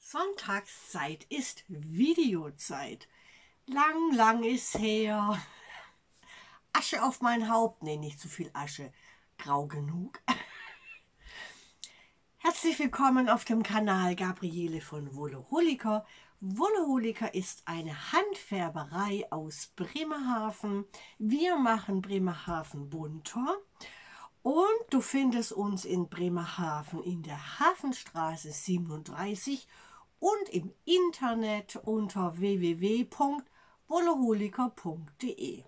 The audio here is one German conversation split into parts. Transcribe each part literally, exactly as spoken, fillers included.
Sonntagszeit ist Videozeit. Lang, lang ist her. Asche auf mein Haupt. Nee, nicht zu viel Asche. Grau genug. Herzlich willkommen auf dem Kanal Gabriele von Wolleholiker. Wolleholiker ist eine Handfärberei aus Bremerhaven. Wir machen Bremerhaven bunter. Und du findest uns in Bremerhaven in der Hafenstraße siebenunddreißig und im Internet unter w w w punkt wolleholiker punkt de.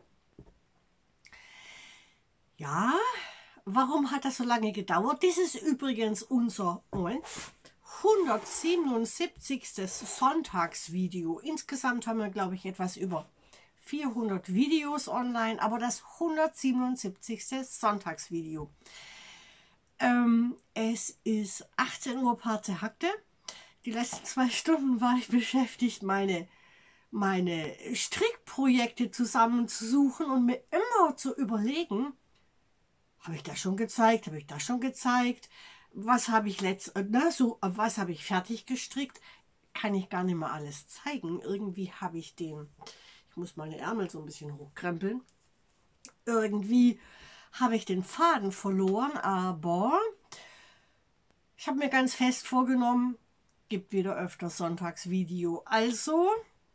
Ja, warum hat das so lange gedauert? Dies ist übrigens unser Moment, hundertsiebenundsiebzigste Sonntagsvideo. Insgesamt haben wir, glaube ich, etwas über vierhundert Videos online, aber das hundertsiebenundsiebzigste Sonntagsvideo. Ähm, es ist achtzehn Uhr paar zerhackte. Die letzten zwei Stunden war ich beschäftigt, meine, meine Strickprojekte zusammenzusuchen und mir immer zu überlegen, habe ich das schon gezeigt, habe ich das schon gezeigt, was habe ich letzt, na, so, was habe ich fertig gestrickt, kann ich gar nicht mehr alles zeigen. Irgendwie habe ich den, ich muss meine Ärmel so ein bisschen hochkrempeln, irgendwie habe ich den Faden verloren, aber ich habe mir ganz fest vorgenommen, gibt wieder öfter Sonntagsvideo. Also,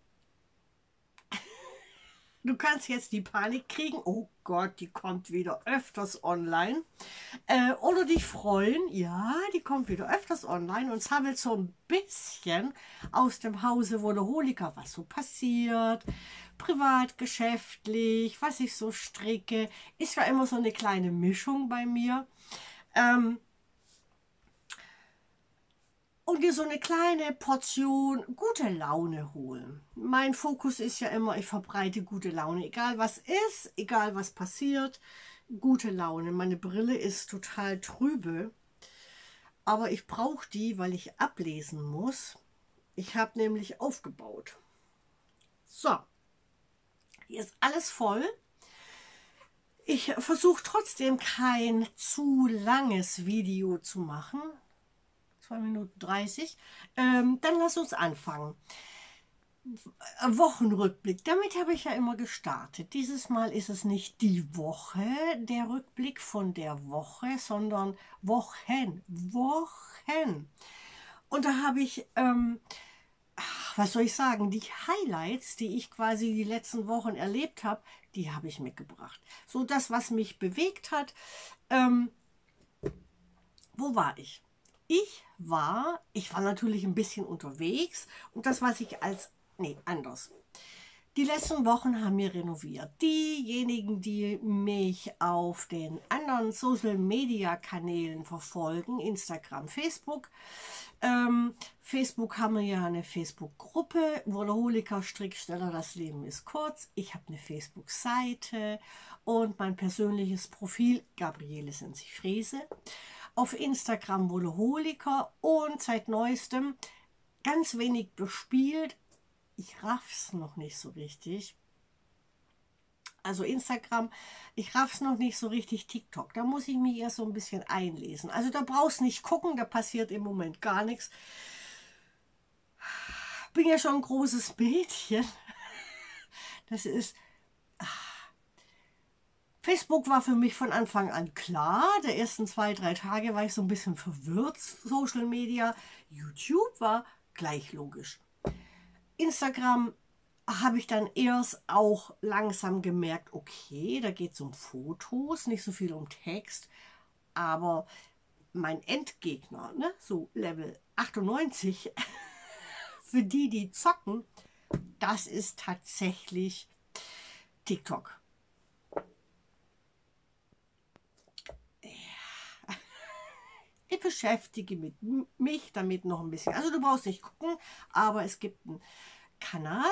du kannst jetzt die Panik kriegen, oh Gott, die kommt wieder öfters online. Äh, oder dich freuen, ja, die kommt wieder öfters online und sammelt so ein bisschen aus dem Hause Wolleholiker, was so passiert, privat, geschäftlich, was ich so stricke. Ist ja immer so eine kleine Mischung bei mir. Ähm, Und dir so eine kleine Portion gute Laune holen. Mein Fokus ist ja immer, ich verbreite gute Laune. Egal was ist, egal was passiert, gute Laune. Meine Brille ist total trübe, aber ich brauche die, weil ich ablesen muss. Ich habe nämlich aufgebaut. So, hier ist alles voll. Ich versuche trotzdem kein zu langes Video zu machen. zwei Minuten dreißig. Ähm, dann lass uns anfangen. Wochenrückblick. Damit habe ich ja immer gestartet. Dieses Mal ist es nicht die Woche, der Rückblick von der Woche, sondern Wochen. Wochen. Und da habe ich, ähm, was soll ich sagen, die Highlights, die ich quasi die letzten Wochen erlebt habe, die habe ich mitgebracht. So das, was mich bewegt hat. Ähm, wo war ich? Ich war, ich war natürlich ein bisschen unterwegs und das, was ich als, nee, anders. Die letzten Wochen haben wir renoviert. Diejenigen, die mich auf den anderen Social-Media-Kanälen verfolgen, Instagram, Facebook. Ähm, Facebook haben wir ja eine Facebook-Gruppe, Wolleholiker Stricksteller, das Leben ist kurz. Ich habe eine Facebook-Seite und mein persönliches Profil, Gabriele Sensi-Frese. Auf Instagram Wolleholiker und seit neuestem ganz wenig bespielt. Ich raff's noch nicht so richtig. Also Instagram, ich raff's noch nicht so richtig. TikTok, da muss ich mich erst so ein bisschen einlesen. Also da brauchst nicht gucken, da passiert im Moment gar nichts. Bin ja schon ein großes Mädchen. Das ist... Facebook war für mich von Anfang an klar. Der ersten zwei, drei Tage war ich so ein bisschen verwirrt. Social Media. YouTube war gleich logisch. Instagram habe ich dann erst auch langsam gemerkt, okay, da geht es um Fotos, nicht so viel um Text. Aber mein Endgegner, ne, so Level achtundneunzig, für die, die zocken, das ist tatsächlich TikTok. Ich beschäftige mit mich damit noch ein bisschen. Also du brauchst nicht gucken, aber es gibt einen Kanal.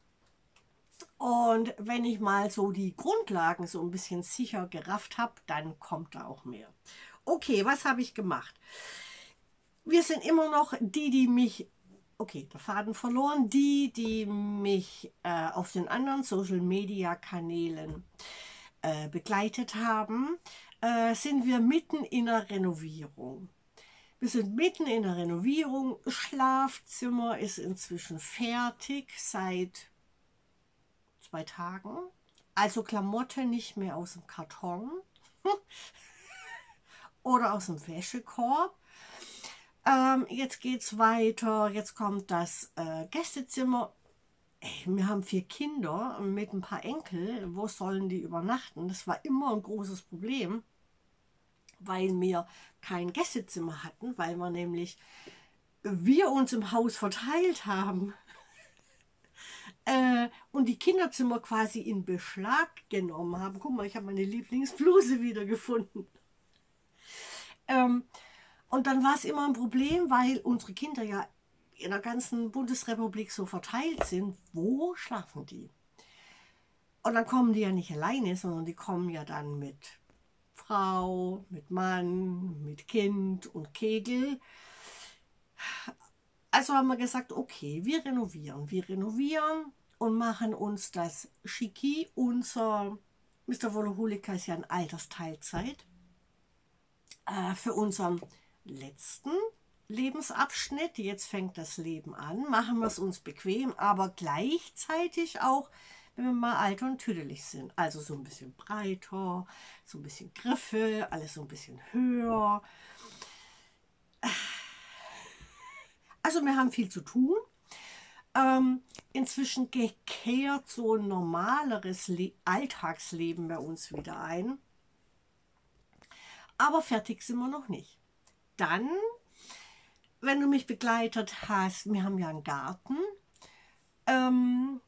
Und wenn ich mal so die Grundlagen so ein bisschen sicher gerafft habe, dann kommt da auch mehr. Okay, was habe ich gemacht? Wir sind immer noch die, die mich, okay, der Faden verloren, die, die mich äh, auf den anderen Social-Media-Kanälen äh, begleitet haben. Äh, sind wir mitten in der Renovierung. Wir sind mitten in der Renovierung. Schlafzimmer ist inzwischen fertig seit zwei Tagen. Also Klamotte nicht mehr aus dem Karton oder aus dem Wäschekorb. Ähm, jetzt geht es weiter. Jetzt kommt das äh, Gästezimmer. Ey, wir haben vier Kinder mit ein paar Enkel. Wo sollen die übernachten? Das war immer ein großes Problem, weil wir kein Gästezimmer hatten, weil wir nämlich wir uns im Haus verteilt haben äh, und die Kinderzimmer quasi in Beschlag genommen haben. Guck mal, ich habe meine Lieblingsbluse wieder gefunden. Ähm, und dann war es immer ein Problem, weil unsere Kinder ja in der ganzen Bundesrepublik so verteilt sind. Wo schlafen die? Und dann kommen die ja nicht alleine, sondern die kommen ja dann mit Frau, mit Mann, mit Kind und Kegel. Also haben wir gesagt, okay, wir renovieren. Wir renovieren und machen uns das schicki. Unser Mister Wolohulika ist ja in Altersteilzeit. Äh, für unseren letzten Lebensabschnitt, jetzt fängt das Leben an, machen wir es uns bequem, aber gleichzeitig auch, wenn wir mal alt und tüdelig sind. Also so ein bisschen breiter, so ein bisschen Griffel, alles so ein bisschen höher. Also wir haben viel zu tun. Ähm, inzwischen kehrt so ein normaleres Le- Alltagsleben bei uns wieder ein. Aber fertig sind wir noch nicht. Dann, wenn du mich begleitet hast, wir haben ja einen Garten, ähm,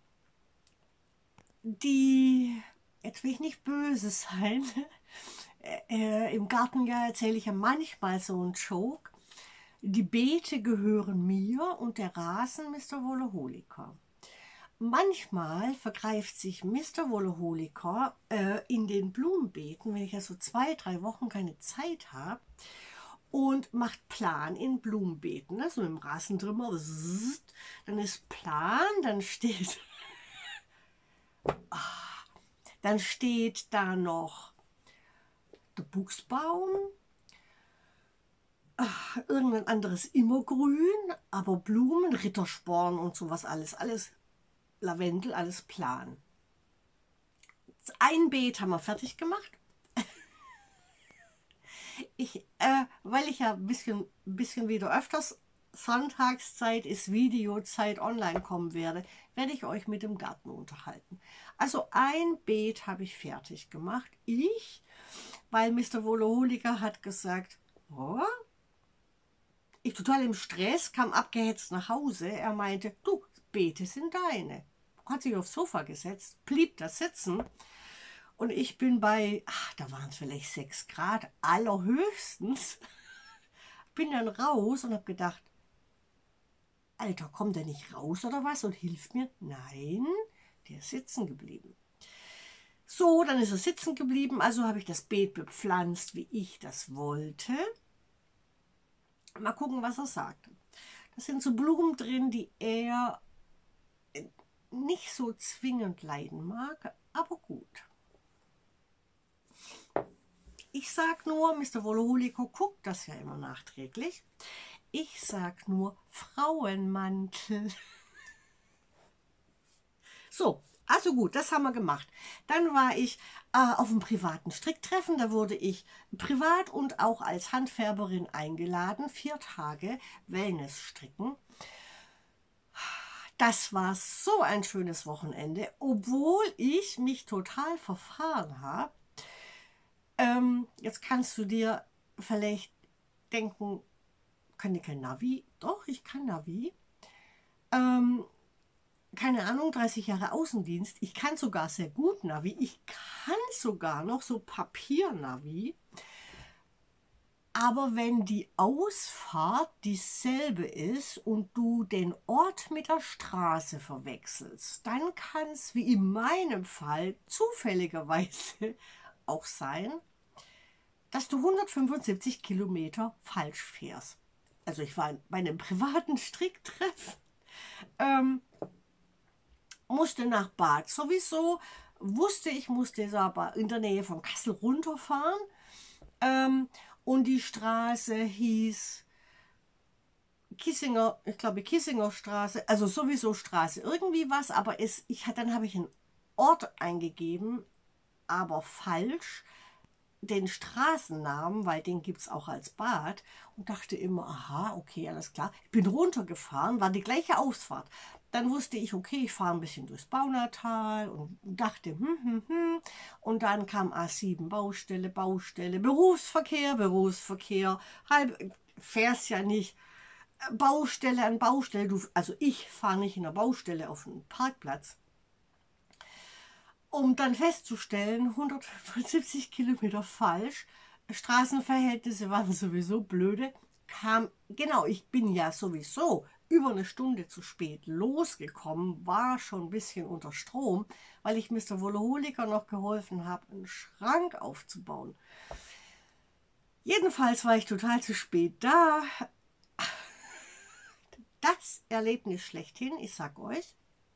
die, jetzt will ich nicht böse sein, äh, im Garten ja erzähle ich ja manchmal so einen Joke. Die Beete gehören mir und der Rasen Mister Wolohulika. Manchmal vergreift sich Mister Wolohulika äh, in den Blumenbeeten, wenn ich ja so zwei, drei Wochen keine Zeit habe, und macht Plan in Blumenbeeten. Ne? So im Rasentrimmer, dann ist Plan, dann steht, dann steht da noch der Buchsbaum, irgendein anderes Immergrün, aber Blumen, Rittersporn und sowas alles, alles Lavendel, alles Plan. Ein Beet haben wir fertig gemacht. Ich, äh, weil ich ja ein bisschen, bisschen wieder öfters Sonntagszeit ist Videozeit online kommen werde, werde ich euch mit dem Garten unterhalten. Also ein Beet habe ich fertig gemacht. Ich, weil Mister Wolohulika hat gesagt, oh, ich total im Stress, kam abgehetzt nach Hause. Er meinte, du, Beete sind deine. Hat sich aufs Sofa gesetzt, blieb da sitzen. Und ich bin bei, ach, da waren es vielleicht sechs Grad, allerhöchstens. Bin dann raus und habe gedacht, Alter, kommt der nicht raus oder was und hilft mir? Nein, der ist sitzen geblieben. So, dann ist er sitzen geblieben, also habe ich das Beet bepflanzt, wie ich das wollte. Mal gucken, was er sagt. Da sind so Blumen drin, die er nicht so zwingend leiden mag, aber gut. Ich sage nur, Mister Wolohulika guckt das ja immer nachträglich. Ich sage nur Frauenmantel. So, also gut, das haben wir gemacht. Dann war ich äh, auf einem privaten Stricktreffen. Da wurde ich privat und auch als Handfärberin eingeladen. Vier Tage Wellness stricken. Das war so ein schönes Wochenende, obwohl ich mich total verfahren habe. Ähm, jetzt kannst du dir vielleicht denken, kann ich kein Navi? Doch, ich kann Navi. Ähm, keine Ahnung, dreißig Jahre Außendienst. Ich kann sogar sehr gut Navi. Ich kann sogar noch so Papier-Navi. Aber wenn die Ausfahrt dieselbe ist und du den Ort mit der Straße verwechselst, dann kann es wie in meinem Fall zufälligerweise auch sein, dass du hundertfünfundsiebzig Kilometer falsch fährst. Also ich war bei einem privaten Stricktreff, ähm, musste nach Bad sowieso, wusste ich, musste aber in der Nähe von Kassel runterfahren, ähm, und die Straße hieß Kissinger, ich glaube Kissinger Straße, also sowieso Straße, irgendwie was, aber es, ich, dann habe ich einen Ort eingegeben, aber falsch, den Straßennamen, weil den gibt es auch als Bad, und dachte immer, aha, okay, alles klar. Ich bin runtergefahren, war die gleiche Ausfahrt. Dann wusste ich, okay, ich fahre ein bisschen durchs Baunatal und dachte, hm, hm, hm. Und dann kam A sieben, Baustelle, Baustelle, Berufsverkehr, Berufsverkehr, halb, fährst ja nicht Baustelle an Baustelle. Du, also ich fahre nicht in der Baustelle auf einen Parkplatz, um dann festzustellen, hundertfünfundsiebzig Kilometer falsch, Straßenverhältnisse waren sowieso blöde, kam, genau, ich bin ja sowieso über eine Stunde zu spät losgekommen, war schon ein bisschen unter Strom, weil ich Mister Woloholiker noch geholfen habe, einen Schrank aufzubauen. Jedenfalls war ich total zu spät da. Das Erlebnis schlechthin, ich sag euch.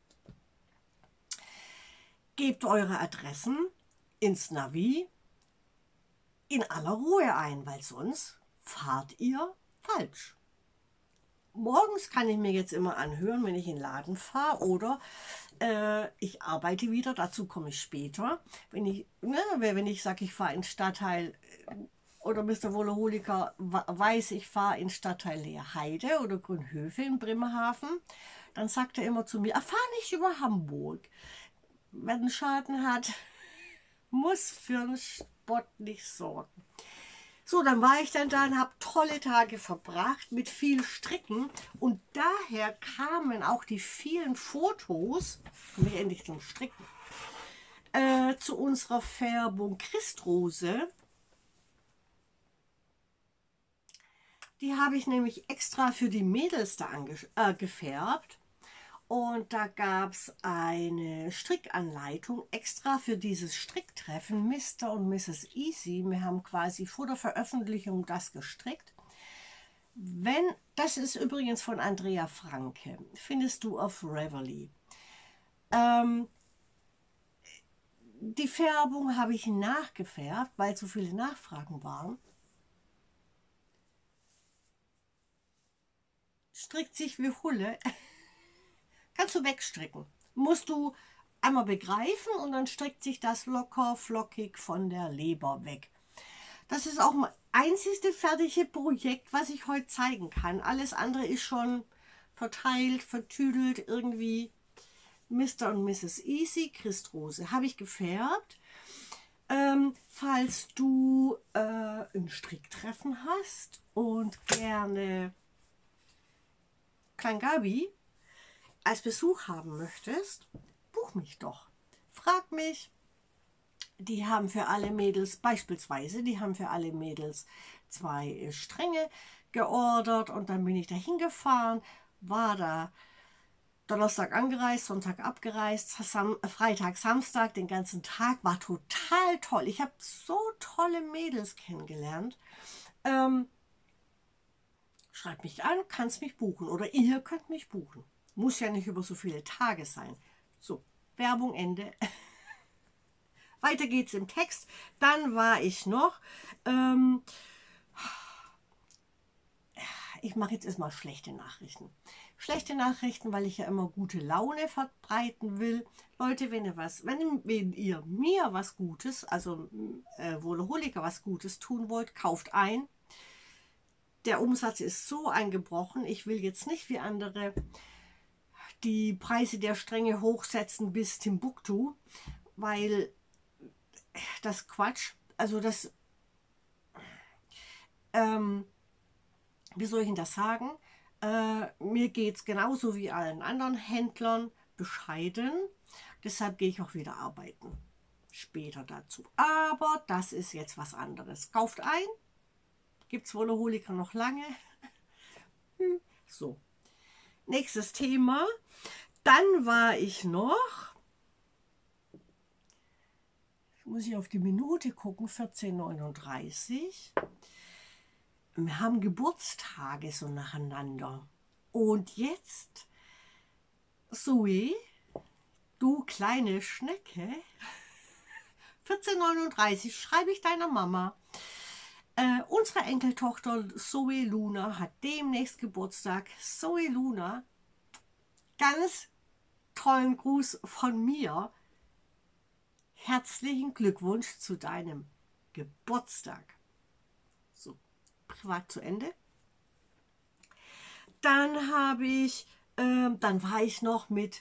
Gebt eure Adressen ins Navi in aller Ruhe ein, weil sonst fahrt ihr falsch. Morgens kann ich mir jetzt immer anhören, wenn ich in den Laden fahre, oder äh, ich arbeite wieder, dazu komme ich später. Wenn ich, ne, wenn ich sage, ich fahre in Stadtteil, oder Mister Woloholiker weiß, ich fahre in Stadtteil Leerheide oder Grünhöfe in Bremerhaven, dann sagt er immer zu mir, fahr nicht über Hamburg. Wer einen Schaden hat, muss für einen Spott nicht sorgen. So, dann war ich dann da und habe tolle Tage verbracht mit viel Stricken, und daher kamen auch die vielen Fotos, komme ich endlich zum Stricken, äh, zu unserer Färbung Christrose. Die habe ich nämlich extra für die Mädels da äh, gefärbt. Und da gab es eine Strickanleitung extra für dieses Stricktreffen, Mister und Misses Easy. Wir haben quasi vor der Veröffentlichung das gestrickt. Wenn, das ist übrigens von Andrea Franke, findest du auf Reveille. Ähm, die Färbung habe ich nachgefärbt, weil so viele Nachfragen waren. Strickt sich wie Hulle. Kannst du wegstricken. Musst du einmal begreifen, und dann strickt sich das locker flockig von der Leber weg. Das ist auch mein einzigste fertige Projekt, was ich heute zeigen kann. Alles andere ist schon verteilt, vertüdelt irgendwie. Mister und Misses Easy, Christrose, habe ich gefärbt. Ähm, falls du äh, ein Stricktreffen hast und gerne Klein Gabi als Besuch haben möchtest, buch mich doch. Frag mich. Die haben für alle Mädels, beispielsweise, die haben für alle Mädels zwei Stränge geordert, und dann bin ich da hingefahren, war da Donnerstag angereist, Sonntag abgereist, Sam Freitag, Samstag, den ganzen Tag, war total toll. Ich habe so tolle Mädels kennengelernt. Ähm, schreib mich an, kannst mich buchen, oder ihr könnt mich buchen. Muss ja nicht über so viele Tage sein. So, Werbung Ende. Weiter geht's im Text. Dann war ich noch, ähm, ich mache jetzt erstmal schlechte Nachrichten. Schlechte Nachrichten, weil ich ja immer gute Laune verbreiten will. Leute, wenn ihr was, wenn, wenn ihr mir was Gutes, also äh, Woloholiker was Gutes tun wollt, kauft ein. Der Umsatz ist so eingebrochen. Ich will jetzt nicht wie andere die Preise der Stränge hochsetzen bis Timbuktu, weil das Quatsch, also das, ähm, wie soll ich Ihnen das sagen? Äh, mir geht es genauso wie allen anderen Händlern, bescheiden. Deshalb gehe ich auch wieder arbeiten. Später dazu. Aber das ist jetzt was anderes. Kauft ein. Gibt es Woloholiker noch lange? Hm, so. Nächstes Thema. Dann war ich noch, muss ich auf die Minute gucken, vierzehn Uhr neununddreißig. Wir haben Geburtstage so nacheinander. Und jetzt, Zoe, du kleine Schnecke, vierzehn Uhr neununddreißig schreibe ich deiner Mama. Äh, unsere Enkeltochter Zoe Luna hat demnächst Geburtstag. Zoe Luna, ganz tollen Gruß von mir. Herzlichen Glückwunsch zu deinem Geburtstag. So, privat zu Ende. Dann habe ich, äh, dann war ich noch mit,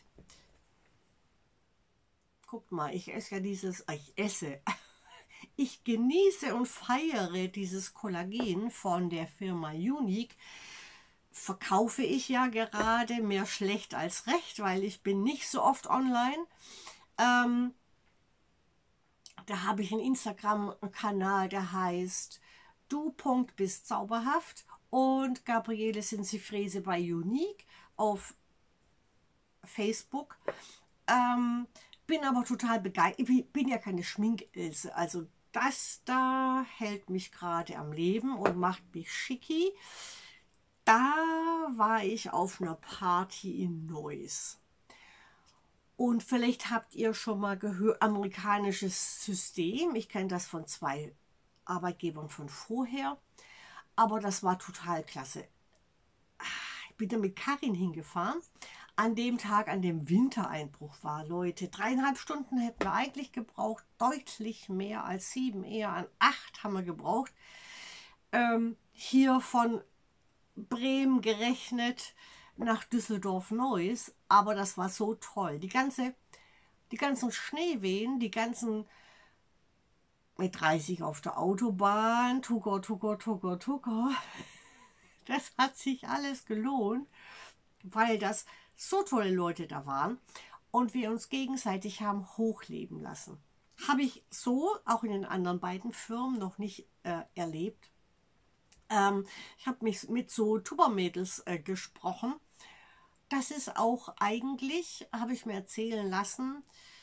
guckt mal, ich esse ja dieses, ich esse, ich genieße und feiere dieses Kollagen von der Firma Unique. Verkaufe ich ja gerade, mehr schlecht als recht, weil ich bin nicht so oft online. Ähm, da habe ich einen Instagram-Kanal, der heißt du bist zauberhaft, und Gabriele Sinzi-Frese bei Unique auf Facebook. Ähm, bin aber total begeistert. Ich bin ja keine Schminkilse, also das da hält mich gerade am Leben und macht mich schicki. Da war ich auf einer Party in Neuss. Und vielleicht habt ihr schon mal gehört, amerikanisches System. Ich kenne das von zwei Arbeitgebern von vorher. Aber das war total klasse. Ich bin da mit Karin hingefahren. An dem Tag, an dem Wintereinbruch war, Leute. Dreieinhalb Stunden hätten wir eigentlich gebraucht. Deutlich mehr als sieben, eher an acht haben wir gebraucht. Ähm, hier von Bremen gerechnet nach Düsseldorf-Neuss, aber das war so toll. Die ganze, die ganzen Schneewehen, die ganzen mit dreißig auf der Autobahn, Tucker, Tucker, Tucker, Tucker, das hat sich alles gelohnt, weil das so tolle Leute da waren und wir uns gegenseitig haben hochleben lassen. Habe ich so auch in den anderen beiden Firmen noch nicht äh, erlebt. Ähm, ich habe mich mit so Tubermädels äh, gesprochen. Das ist auch eigentlich, habe ich mir erzählen lassen,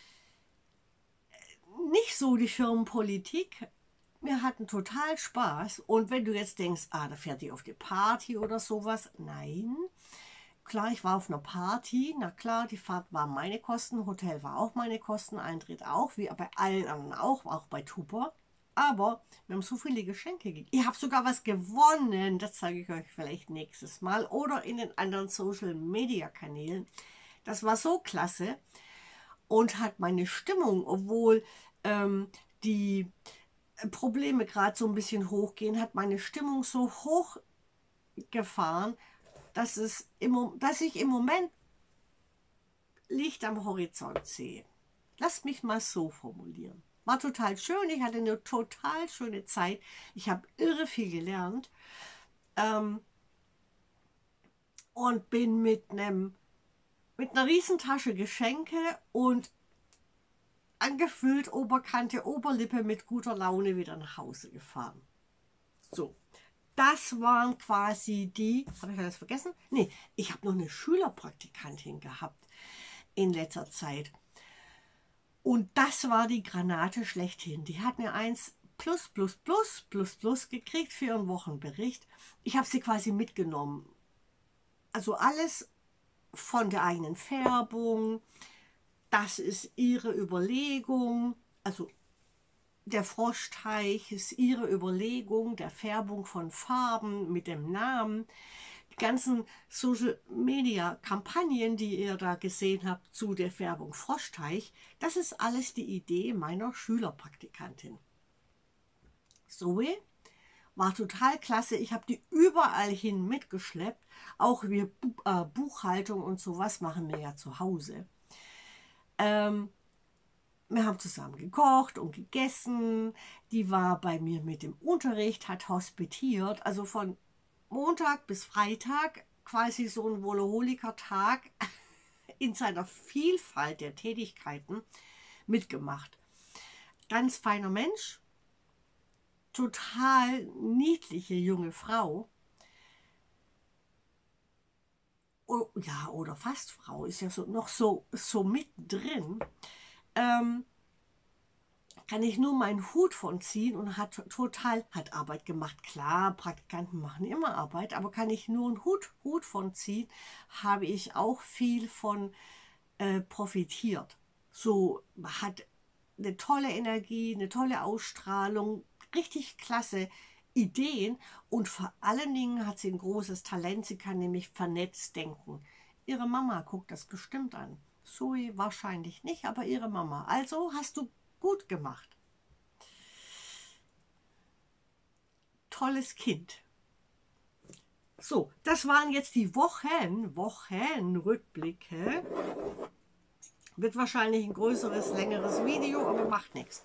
nicht so die Firmenpolitik. Wir hatten total Spaß. Und wenn du jetzt denkst, ah, da fährt die auf die Party oder sowas. Nein. Klar, ich war auf einer Party. Na klar, die Fahrt war meine Kosten. Hotel war auch meine Kosten. Eintritt auch, wie bei allen anderen auch, auch bei Tuber. Aber wir haben so viele Geschenke gegeben. Ich habe sogar was gewonnen. Das zeige ich euch vielleicht nächstes Mal. Oder in den anderen Social-Media-Kanälen. Das war so klasse. Und hat meine Stimmung, obwohl ähm, die Probleme gerade so ein bisschen hochgehen, hat meine Stimmung so hochgefahren, dass, es im, dass ich im Moment Licht am Horizont sehe. Lasst mich mal so formulieren. War total schön, ich hatte eine total schöne Zeit. Ich habe irre viel gelernt ähm, und bin mit einem mit einer Riesentasche Geschenke und angefüllt Oberkante, Oberlippe mit guter Laune wieder nach Hause gefahren. So, das waren quasi die, habe ich alles vergessen? Nee, ich habe noch eine Schülerpraktikantin gehabt in letzter Zeit. Und das war die Granate schlechthin. Die hat mir eins plus, plus, plus, plus, plus gekriegt für ihren Wochenbericht. Ich habe sie quasi mitgenommen. Also alles von der eigenen Färbung. Das ist ihre Überlegung. Also der Froschteich ist ihre Überlegung der Färbung von Farben mit dem Namen. Die ganzen Social-Media-Kampagnen, die ihr da gesehen habt zu der Färbung Froschteich, das ist alles die Idee meiner Schülerpraktikantin. Zoe war total klasse. Ich habe die überall hin mitgeschleppt. Auch wir äh, Buchhaltung und sowas machen wir ja zu Hause. Ähm, Wir haben zusammen gekocht und gegessen. Die war bei mir mit dem Unterricht, hat hospitiert. Also von Montag bis Freitag quasi so ein Wohleholiker-Tag in seiner Vielfalt der Tätigkeiten mitgemacht. Ganz feiner Mensch, total niedliche junge Frau. Oh, ja, oder fast Frau, ist ja so, noch so, so mittendrin. Ähm, kann ich nur meinen Hut von ziehen und hat total, hat Arbeit gemacht. Klar, Praktikanten machen immer Arbeit, aber kann ich nur einen Hut, Hut von ziehen, habe ich auch viel von äh, profitiert. So hat eine tolle Energie, eine tolle Ausstrahlung, richtig klasse. Ideen und vor allen Dingen hat sie ein großes Talent. Sie kann nämlich vernetzt denken. Ihre Mama guckt das bestimmt an. Zoe wahrscheinlich nicht, aber ihre Mama. Also hast du gut gemacht. Tolles Kind. So, das waren jetzt die Wochen, Wochenrückblicke. Wird wahrscheinlich ein größeres, längeres Video, aber macht nichts.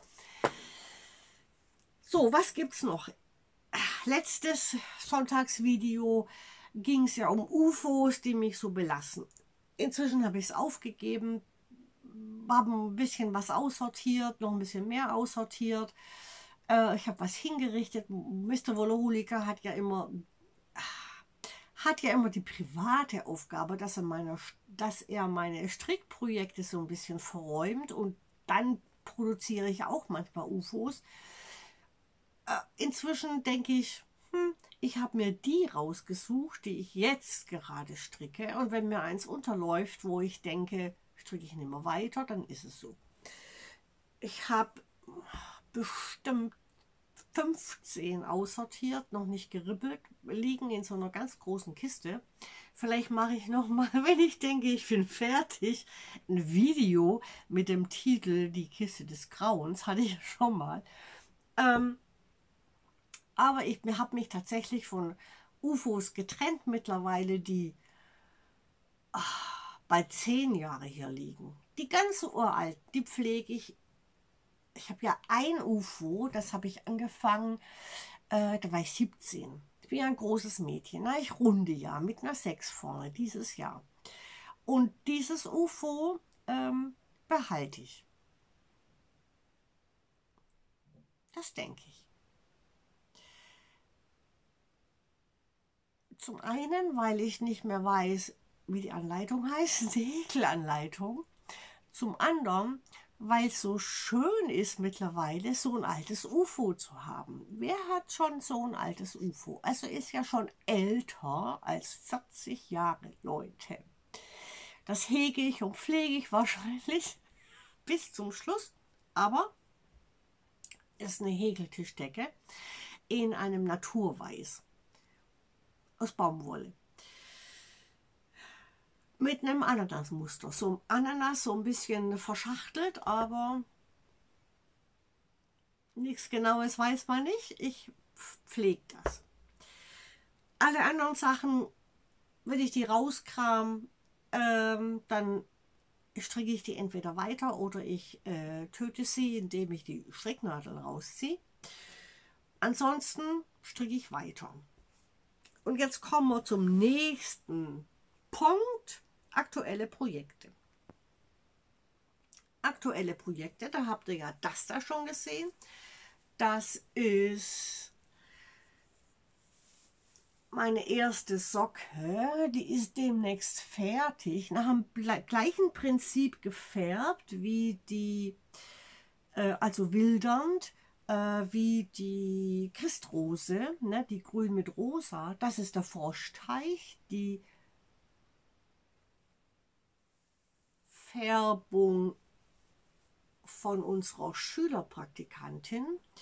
So, was gibt's noch? Letztes Sonntagsvideo ging es ja um U F Os, die mich so belassen. Inzwischen habe ich es aufgegeben, habe ein bisschen was aussortiert, noch ein bisschen mehr aussortiert. Äh, ich habe was hingerichtet. Mister Wolohulika hat ja immer hat ja immer die private Aufgabe, dass er, meine, dass er meine Strickprojekte so ein bisschen verräumt und dann produziere ich auch manchmal U F Os. Äh, inzwischen denke ich, hm, ich habe mir die rausgesucht, die ich jetzt gerade stricke, und wenn mir eins unterläuft, wo ich denke, stricke ich nicht mehr weiter, dann ist es so. Ich habe bestimmt fünfzehn aussortiert, noch nicht geribbelt, liegen in so einer ganz großen Kiste. Vielleicht mache ich noch mal, wenn ich denke, ich bin fertig, ein Video mit dem Titel Die Kiste des Grauens, hatte ich ja schon mal. Ähm, aber ich habe mich tatsächlich von U F Os getrennt mittlerweile, die ach, bald zehn Jahre hier liegen. Die ganze uralten, die pflege ich. Ich habe ja ein U F O, das habe ich angefangen, äh, da war ich siebzehn. Ich bin ja ein großes Mädchen, na, ich runde ja mit einer sechs vorne dieses Jahr. Und dieses U F O ähm, behalte ich. Das denke ich. Zum einen, weil ich nicht mehr weiß, wie die Anleitung heißt, die Häkelanleitung. Zum anderen, weil es so schön ist mittlerweile, so ein altes U F O zu haben. Wer hat schon so ein altes U F O? Also ist ja schon älter als vierzig Jahre, Leute. Das hege ich und pflege ich wahrscheinlich bis zum Schluss, aber ist eine Häkeltischdecke in einem Naturweiß aus Baumwolle. Mit einem Ananasmuster. So ein Ananas, so ein bisschen verschachtelt, aber nichts Genaues weiß man nicht. Ich pflege das. Alle anderen Sachen, wenn ich die rauskram, ähm, dann stricke ich die entweder weiter oder ich äh, töte sie, indem ich die Stricknadeln rausziehe. Ansonsten stricke ich weiter. Und jetzt kommen wir zum nächsten Punkt. Aktuelle Projekte. Aktuelle Projekte, da habt ihr ja das da schon gesehen. Das ist meine erste Socke, die ist demnächst fertig, nach dem gleichen Prinzip gefärbt wie die, äh, also wildernd, äh, wie die Christrose, ne, die grün mit rosa. Das ist der Froschteich, die Färbung von unserer Schülerpraktikantin.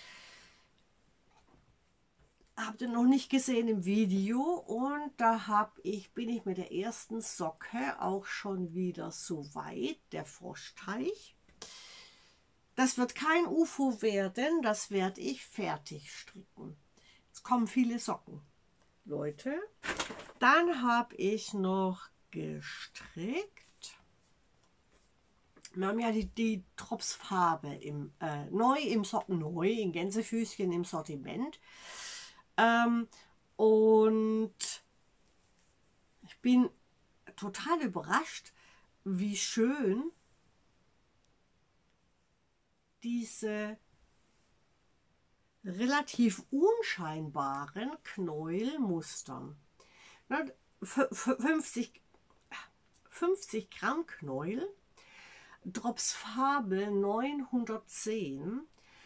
Habt ihr noch nicht gesehen im Video, und da hab ich, bin ich mit der ersten Socke auch schon wieder so weit, der Froschteich. Das wird kein U F O werden, das werde ich fertig stricken. Jetzt kommen viele Socken, Leute. Dann habe ich noch gestrickt. Wir haben ja die, die Tropffarbe im, äh, neu im Sortiment, neu in Gänsefüßchen im Sortiment. Ähm, und ich bin total überrascht, wie schön diese relativ unscheinbaren Knäuelmustern. fünfzig, fünfzig Gramm Knäuel, Drops Farbe neunhundertzehn.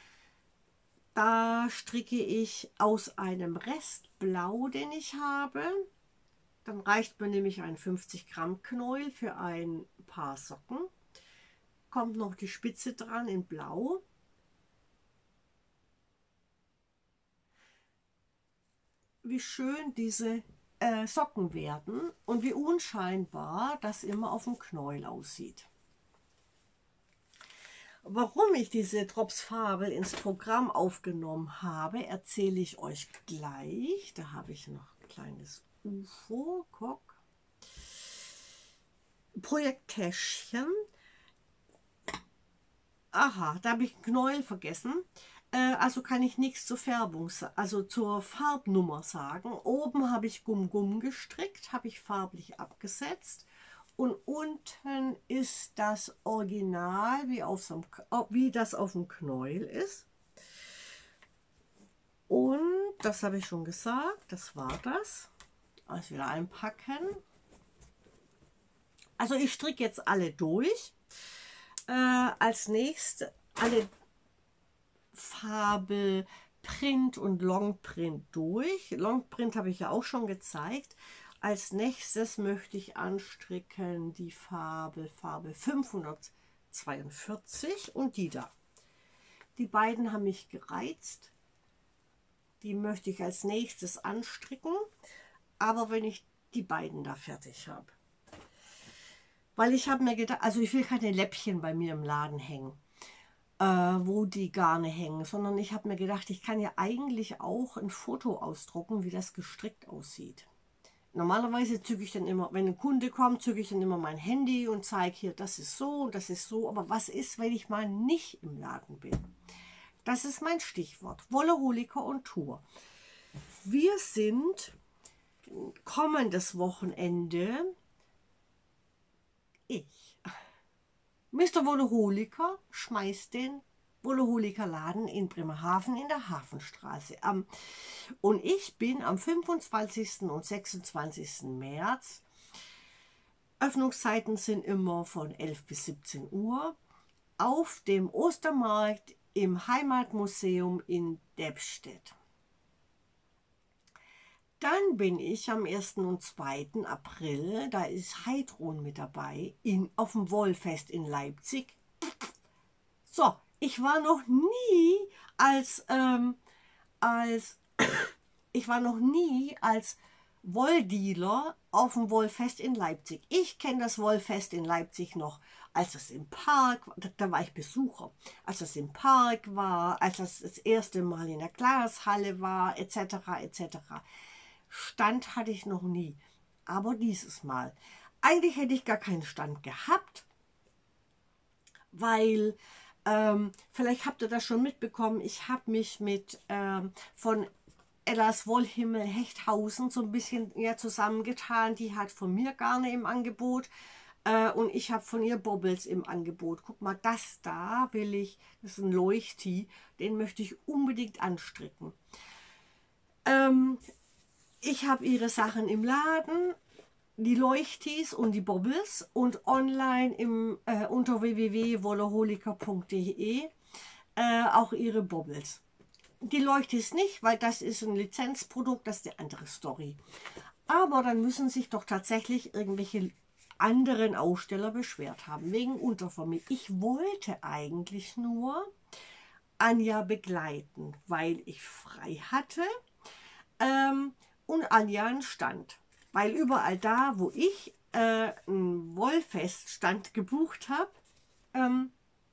Da stricke ich aus einem Restblau, den ich habe. Dann reicht mir nämlich ein fünfzig Gramm Knäuel für ein paar Socken. Kommt noch die Spitze dran in Blau. wie schön diese äh, Socken werden und wie unscheinbar das immer auf dem Knäuel aussieht. Warum ich diese Drops-Farbe ins Programm aufgenommen habe, erzähle ich euch gleich. Da habe ich noch ein kleines U F O. Guck. Projekttäschchen. Aha, da habe ich einen Knäuel vergessen. Äh, also kann ich nichts zur Färbung, also zur Farbnummer sagen. Oben habe ich Gum-Gum gestrickt, habe ich farblich abgesetzt. Und unten ist das Original, wie, auf so einem, wie das auf dem Knäuel ist. Und das habe ich schon gesagt, das war das. Also wieder einpacken. Also ich stricke jetzt alle durch. Äh, als nächstes alle Farbe Print und Longprint durch. Longprint habe ich ja auch schon gezeigt. Als nächstes möchte ich anstricken die Farbe, Farbe fünfhundertzweiundvierzig und die da. Die beiden haben mich gereizt. Die möchte ich als nächstes anstricken. Aber wenn ich die beiden da fertig habe. Weil ich habe mir gedacht, also ich will keine Läppchen bei mir im Laden hängen, äh, wo die Garne hängen, sondern ich habe mir gedacht, ich kann ja eigentlich auch ein Foto ausdrucken, wie das gestrickt aussieht. Normalerweise zücke ich dann immer, wenn ein Kunde kommt, zücke ich dann immer mein Handy und zeige hier, das ist so und das ist so. Aber was ist, wenn ich mal nicht im Laden bin? Das ist mein Stichwort. Wolleholiker on Tour. Wir sind kommendes Wochenende, ich, Mister Wolleholiker schmeißt den Wolleholiker-Laden in Bremerhaven in der Hafenstraße. Um, und ich bin am fünfundzwanzigsten und sechsundzwanzigsten März. Öffnungszeiten sind immer von elf bis siebzehn Uhr auf dem Ostermarkt im Heimatmuseum in Debstedt. Dann bin ich am ersten und zweiten April, da ist Heidrun mit dabei, in, auf dem Wollfest in Leipzig. So, ich war noch nie als, ähm, als, ich war noch nie als Wolldealer auf dem Wollfest in Leipzig. Ich kenne das Wollfest in Leipzig noch, als es im Park, da, da war ich Besucher, als es im Park war, als es das erste Mal in der Glashalle war, et cetera et cetera. Stand hatte ich noch nie, aber dieses Mal. Eigentlich hätte ich gar keinen Stand gehabt, weil ähm, vielleicht habt ihr das schon mitbekommen, ich habe mich mit ähm, von Ellas Wollhimmel Hechthausen so ein bisschen ja, zusammengetan. Die hat von mir Garne im Angebot äh, und ich habe von ihr Bobbles im Angebot. Guck mal, das da will ich, das ist ein Leuchti, den möchte ich unbedingt anstricken. Ähm, ich habe ihre Sachen im Laden, die Leuchtis und die Bobbles, und online im, äh, unter w w w punkt wolleholiker punkt de äh, auch ihre Bobbles. Die Leuchtis nicht, weil das ist ein Lizenzprodukt, das ist eine andere Story. Aber dann müssen sich doch tatsächlich irgendwelche anderen Aussteller beschwert haben, wegen Untervermietung. Ich wollte eigentlich nur Anja begleiten, weil ich frei hatte ähm, und Anja einen Stand. Weil überall da, wo ich äh, einen Wollfeststand gebucht habe, ähm,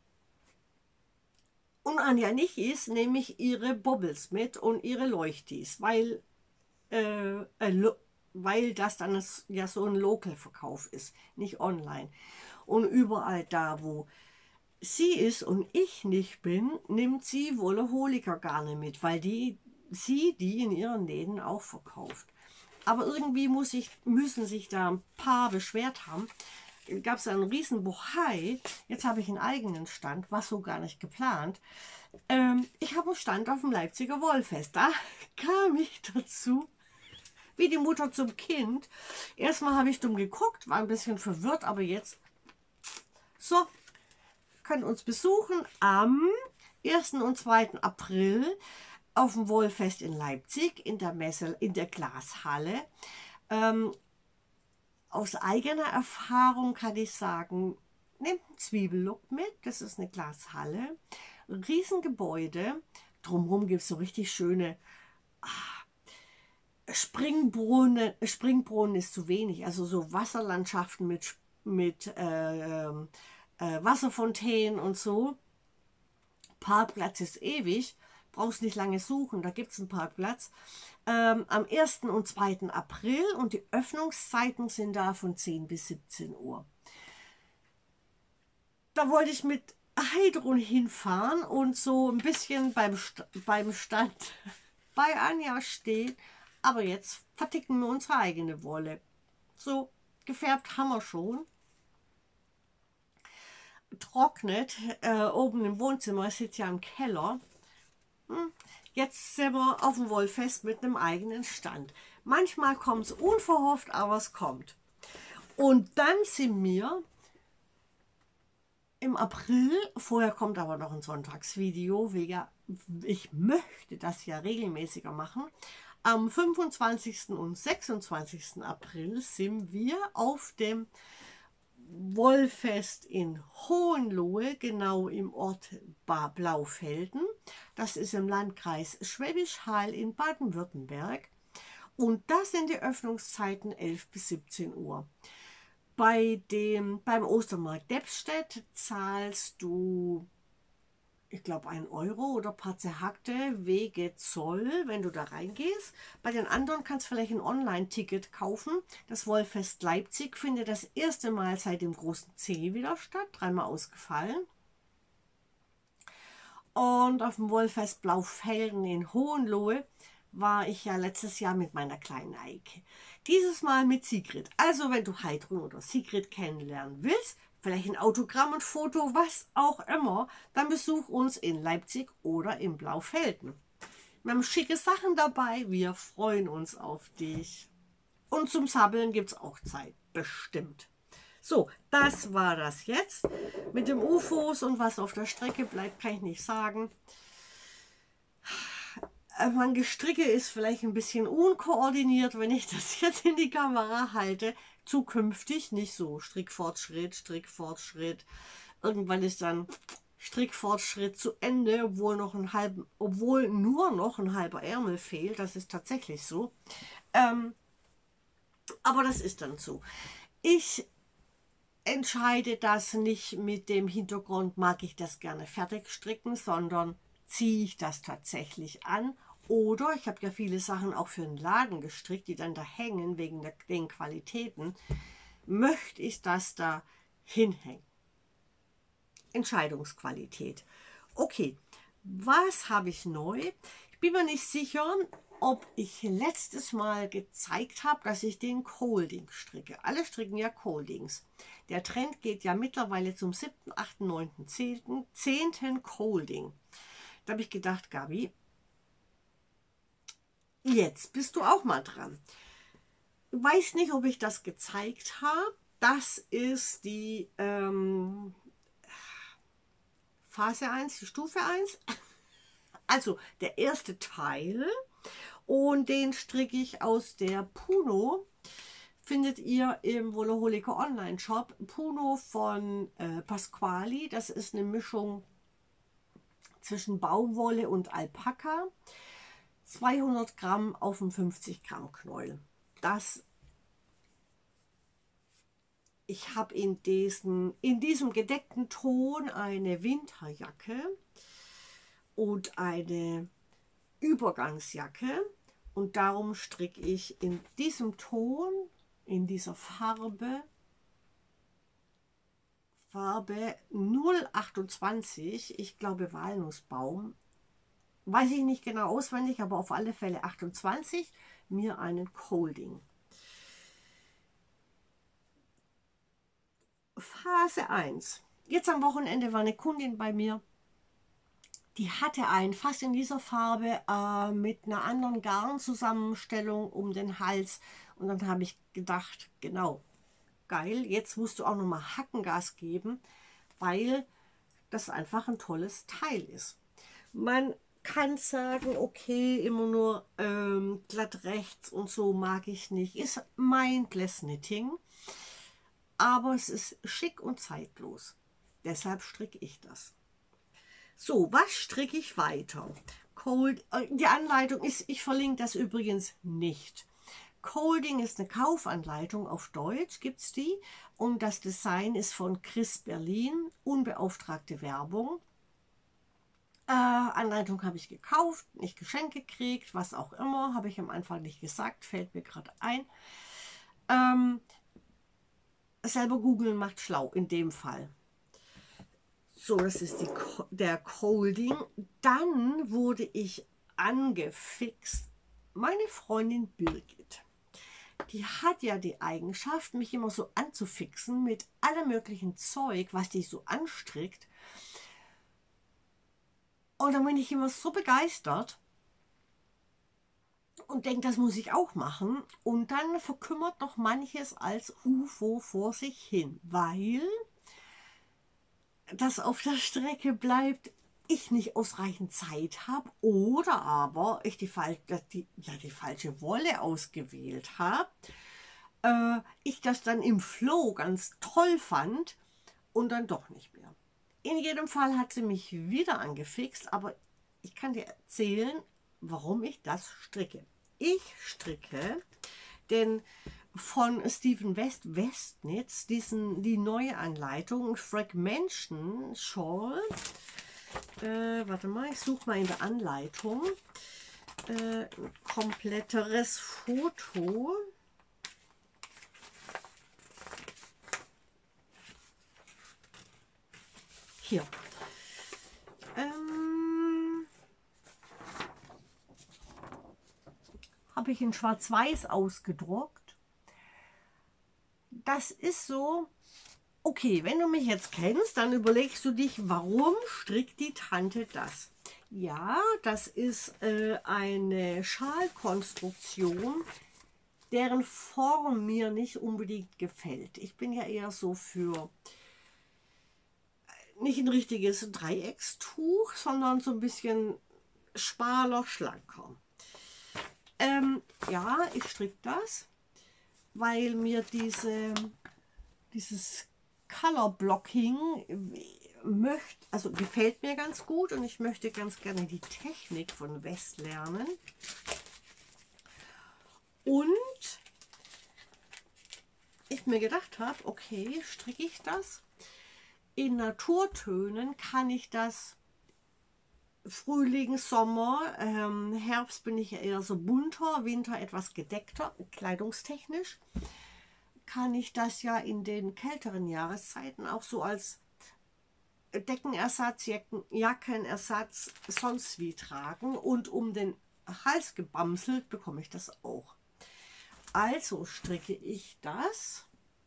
und Anja nicht ist, nehme ich ihre Bobbles mit und ihre Leuchtis, weil, äh, äh, weil das dann ja so ein Local-Verkauf ist, nicht online. Und überall da, wo sie ist und ich nicht bin, nimmt sie Wolleholiker Garne mit, weil die, sie die in ihren Läden auch verkauft. Aber irgendwie muss ich, müssen sich da ein paar beschwert haben. Gab es einen riesen Bohai. Jetzt habe ich einen eigenen Stand, was so gar nicht geplant. Ähm, ich habe einen Stand auf dem Leipziger Wollfest. Da kam ich dazu, wie die Mutter zum Kind. Erstmal habe ich dumm geguckt, war ein bisschen verwirrt, aber jetzt so, können uns besuchen am ersten und zweiten April auf dem Wollfest in Leipzig in der Messe, in der Glashalle. Ähm, aus eigener Erfahrung kann ich sagen, nehmt einen Zwiebellook mit, das ist eine Glashalle, ein Riesengebäude, drumherum gibt es so richtig schöne, Springbrunnen, Springbrunnen ist zu wenig, also so Wasserlandschaften mit, mit äh, äh, Wasserfontänen und so. Parkplatz ist ewig, brauchst nicht lange suchen, da gibt es einen Parkplatz. Ähm, am ersten und zweiten April und die Öffnungszeiten sind da von zehn bis siebzehn Uhr. Da wollte ich mit Heidrun hinfahren und so ein bisschen beim, St beim Stand bei Anja stehen. Aber jetzt verticken wir unsere eigene Wolle. So, gefärbt haben wir schon. Trocknet äh, oben im Wohnzimmer, ich sitze ja im Keller. Hm. Jetzt sind wir auf dem Wollfest mit einem eigenen Stand. Manchmal kommt es unverhofft, aber es kommt. Und dann sind wir im April, vorher kommt aber noch ein Sonntagsvideo, wegen, ich möchte das ja regelmäßiger machen. Am fünfundzwanzigsten und sechsundzwanzigsten April sind wir auf dem Wollfest in Hohenlohe, genau im Ort Blaufelden. Das ist im Landkreis Schwäbisch Hall in Baden-Württemberg. Und das sind die Öffnungszeiten elf bis siebzehn Uhr. Bei dem, beim Ostermarkt Deppstedt zahlst du, ich glaube, ein Euro oder ein paar zerhackte Wege Zoll, wenn du da reingehst. Bei den anderen kannst du vielleicht ein Online-Ticket kaufen. Das Wollfest Leipzig findet das erste Mal seit dem großen C wieder statt, dreimal ausgefallen. Und auf dem Wollfest Blaufelden in Hohenlohe war ich ja letztes Jahr mit meiner kleinen Eike. Dieses Mal mit Sigrid. Also wenn du Heidrun oder Sigrid kennenlernen willst, vielleicht ein Autogramm und Foto, was auch immer, dann besuch uns in Leipzig oder in Blaufelden. Wir haben schicke Sachen dabei, wir freuen uns auf dich. Und zum Sabbeln gibt es auch Zeit, bestimmt. So, das war das jetzt. Mit dem U F Os und was auf der Strecke bleibt, kann ich nicht sagen. Mein Gestricke ist vielleicht ein bisschen unkoordiniert, wenn ich das jetzt in die Kamera halte. Zukünftig nicht so. Strickfortschritt, Strickfortschritt. Irgendwann ist dann Strickfortschritt zu Ende, obwohl, noch ein halb, obwohl nur noch ein halber Ärmel fehlt. Das ist tatsächlich so. Ähm, aber das ist dann so. Ich entscheide das nicht mit dem Hintergrund, mag ich das gerne fertig stricken, sondern ziehe ich das tatsächlich an. Oder ich habe ja viele Sachen auch für den Laden gestrickt, die dann da hängen wegen der, den Qualitäten. Möchte ich das da hinhängen? Entscheidungsqualität. Okay, was habe ich neu? Ich bin mir nicht sicher, ob ich letztes Mal gezeigt habe, dass ich den Colding stricke. Alle stricken ja Coldings. Der Trend geht ja mittlerweile zum siebten, achten, neunten, zehnten, zehnten Colding. Da habe ich gedacht, Gabi, jetzt bist du auch mal dran. Ich weiß nicht, ob ich das gezeigt habe. Das ist die ähm, Phase eins, die Stufe eins. Also der erste Teil. Und den stricke ich aus der Puno. Findet ihr im Woloholiker Online Shop. Puno von äh, Pasquali. Das ist eine Mischung zwischen Baumwolle und Alpaka. zweihundert Gramm auf dem fünfzig Gramm Knäuel. Das, ich habe in, in diesem gedeckten Ton eine Winterjacke und eine Übergangsjacke. Und darum stricke ich in diesem Ton, in dieser Farbe, Farbe null achtundzwanzig, ich glaube Walnussbaum, weiß ich nicht genau auswendig, aber auf alle Fälle achtundzwanzig, mir einen Colding. Phase eins. Jetzt am Wochenende war eine Kundin bei mir, die hatte einen fast in dieser Farbe äh, mit einer anderen Garnzusammenstellung um den Hals. Und dann habe ich gedacht, genau, geil, jetzt musst du auch noch mal Hackengas geben, weil das einfach ein tolles Teil ist. Man kann sagen, okay, immer nur ähm, glatt rechts und so mag ich nicht. Ist Mindless Knitting, aber es ist schick und zeitlos. Deshalb stricke ich das. So, was stricke ich weiter? Cold, die Anleitung ist, ich verlinke das übrigens nicht. Colding ist eine Kaufanleitung, auf Deutsch gibt es die, und das Design ist von Chris Berlin, unbeauftragte Werbung. Äh, Anleitung habe ich gekauft, nicht geschenkt gekriegt, was auch immer, habe ich am Anfang nicht gesagt, fällt mir gerade ein. Ähm, selber googeln macht schlau in dem Fall. So, das ist die, der Colding. Dann wurde ich angefixt. Meine Freundin Birgit, die hat ja die Eigenschaft, mich immer so anzufixen mit allem möglichen Zeug, was die so anstrickt. Und dann bin ich immer so begeistert und denke, das muss ich auch machen. Und dann verkümmert noch manches als U F O vor sich hin, weil das auf der Strecke bleibt, ich nicht ausreichend Zeit habe oder aber ich die, die, ja, die falsche Wolle ausgewählt habe. Äh, ich das dann im Flow ganz toll fand und dann doch nicht mehr. In jedem Fall hat sie mich wieder angefixt, aber ich kann dir erzählen, warum ich das stricke. Ich stricke den von Stephen West Westnitz, diesen, die neue Anleitung, Fragmentation Shawl. Äh, warte mal, ich suche mal in der Anleitung äh, ein kompletteres Foto. Hier. Ähm, habe ich in Schwarz-Weiß ausgedruckt. Das ist so, okay, wenn du mich jetzt kennst, dann überlegst du dich, warum strickt die Tante das? Ja, das ist äh, eine Schalkonstruktion, deren Form mir nicht unbedingt gefällt. Ich bin ja eher so für nicht ein richtiges Dreieckstuch, sondern so ein bisschen schmaler, schlanker. Ähm, ja, ich stricke das, weil mir diese, dieses Color Blocking möchte, also gefällt mir ganz gut und ich möchte ganz gerne die Technik von West lernen. Und ich mir gedacht habe, okay, stricke ich das? In Naturtönen kann ich das Frühling, Sommer, ähm, Herbst bin ich eher so bunter, Winter etwas gedeckter, kleidungstechnisch. Kann ich das ja in den kälteren Jahreszeiten auch so als Deckenersatz, Jacken, Jackenersatz sonst wie tragen und um den Hals gebamselt bekomme ich das auch. Also stricke ich das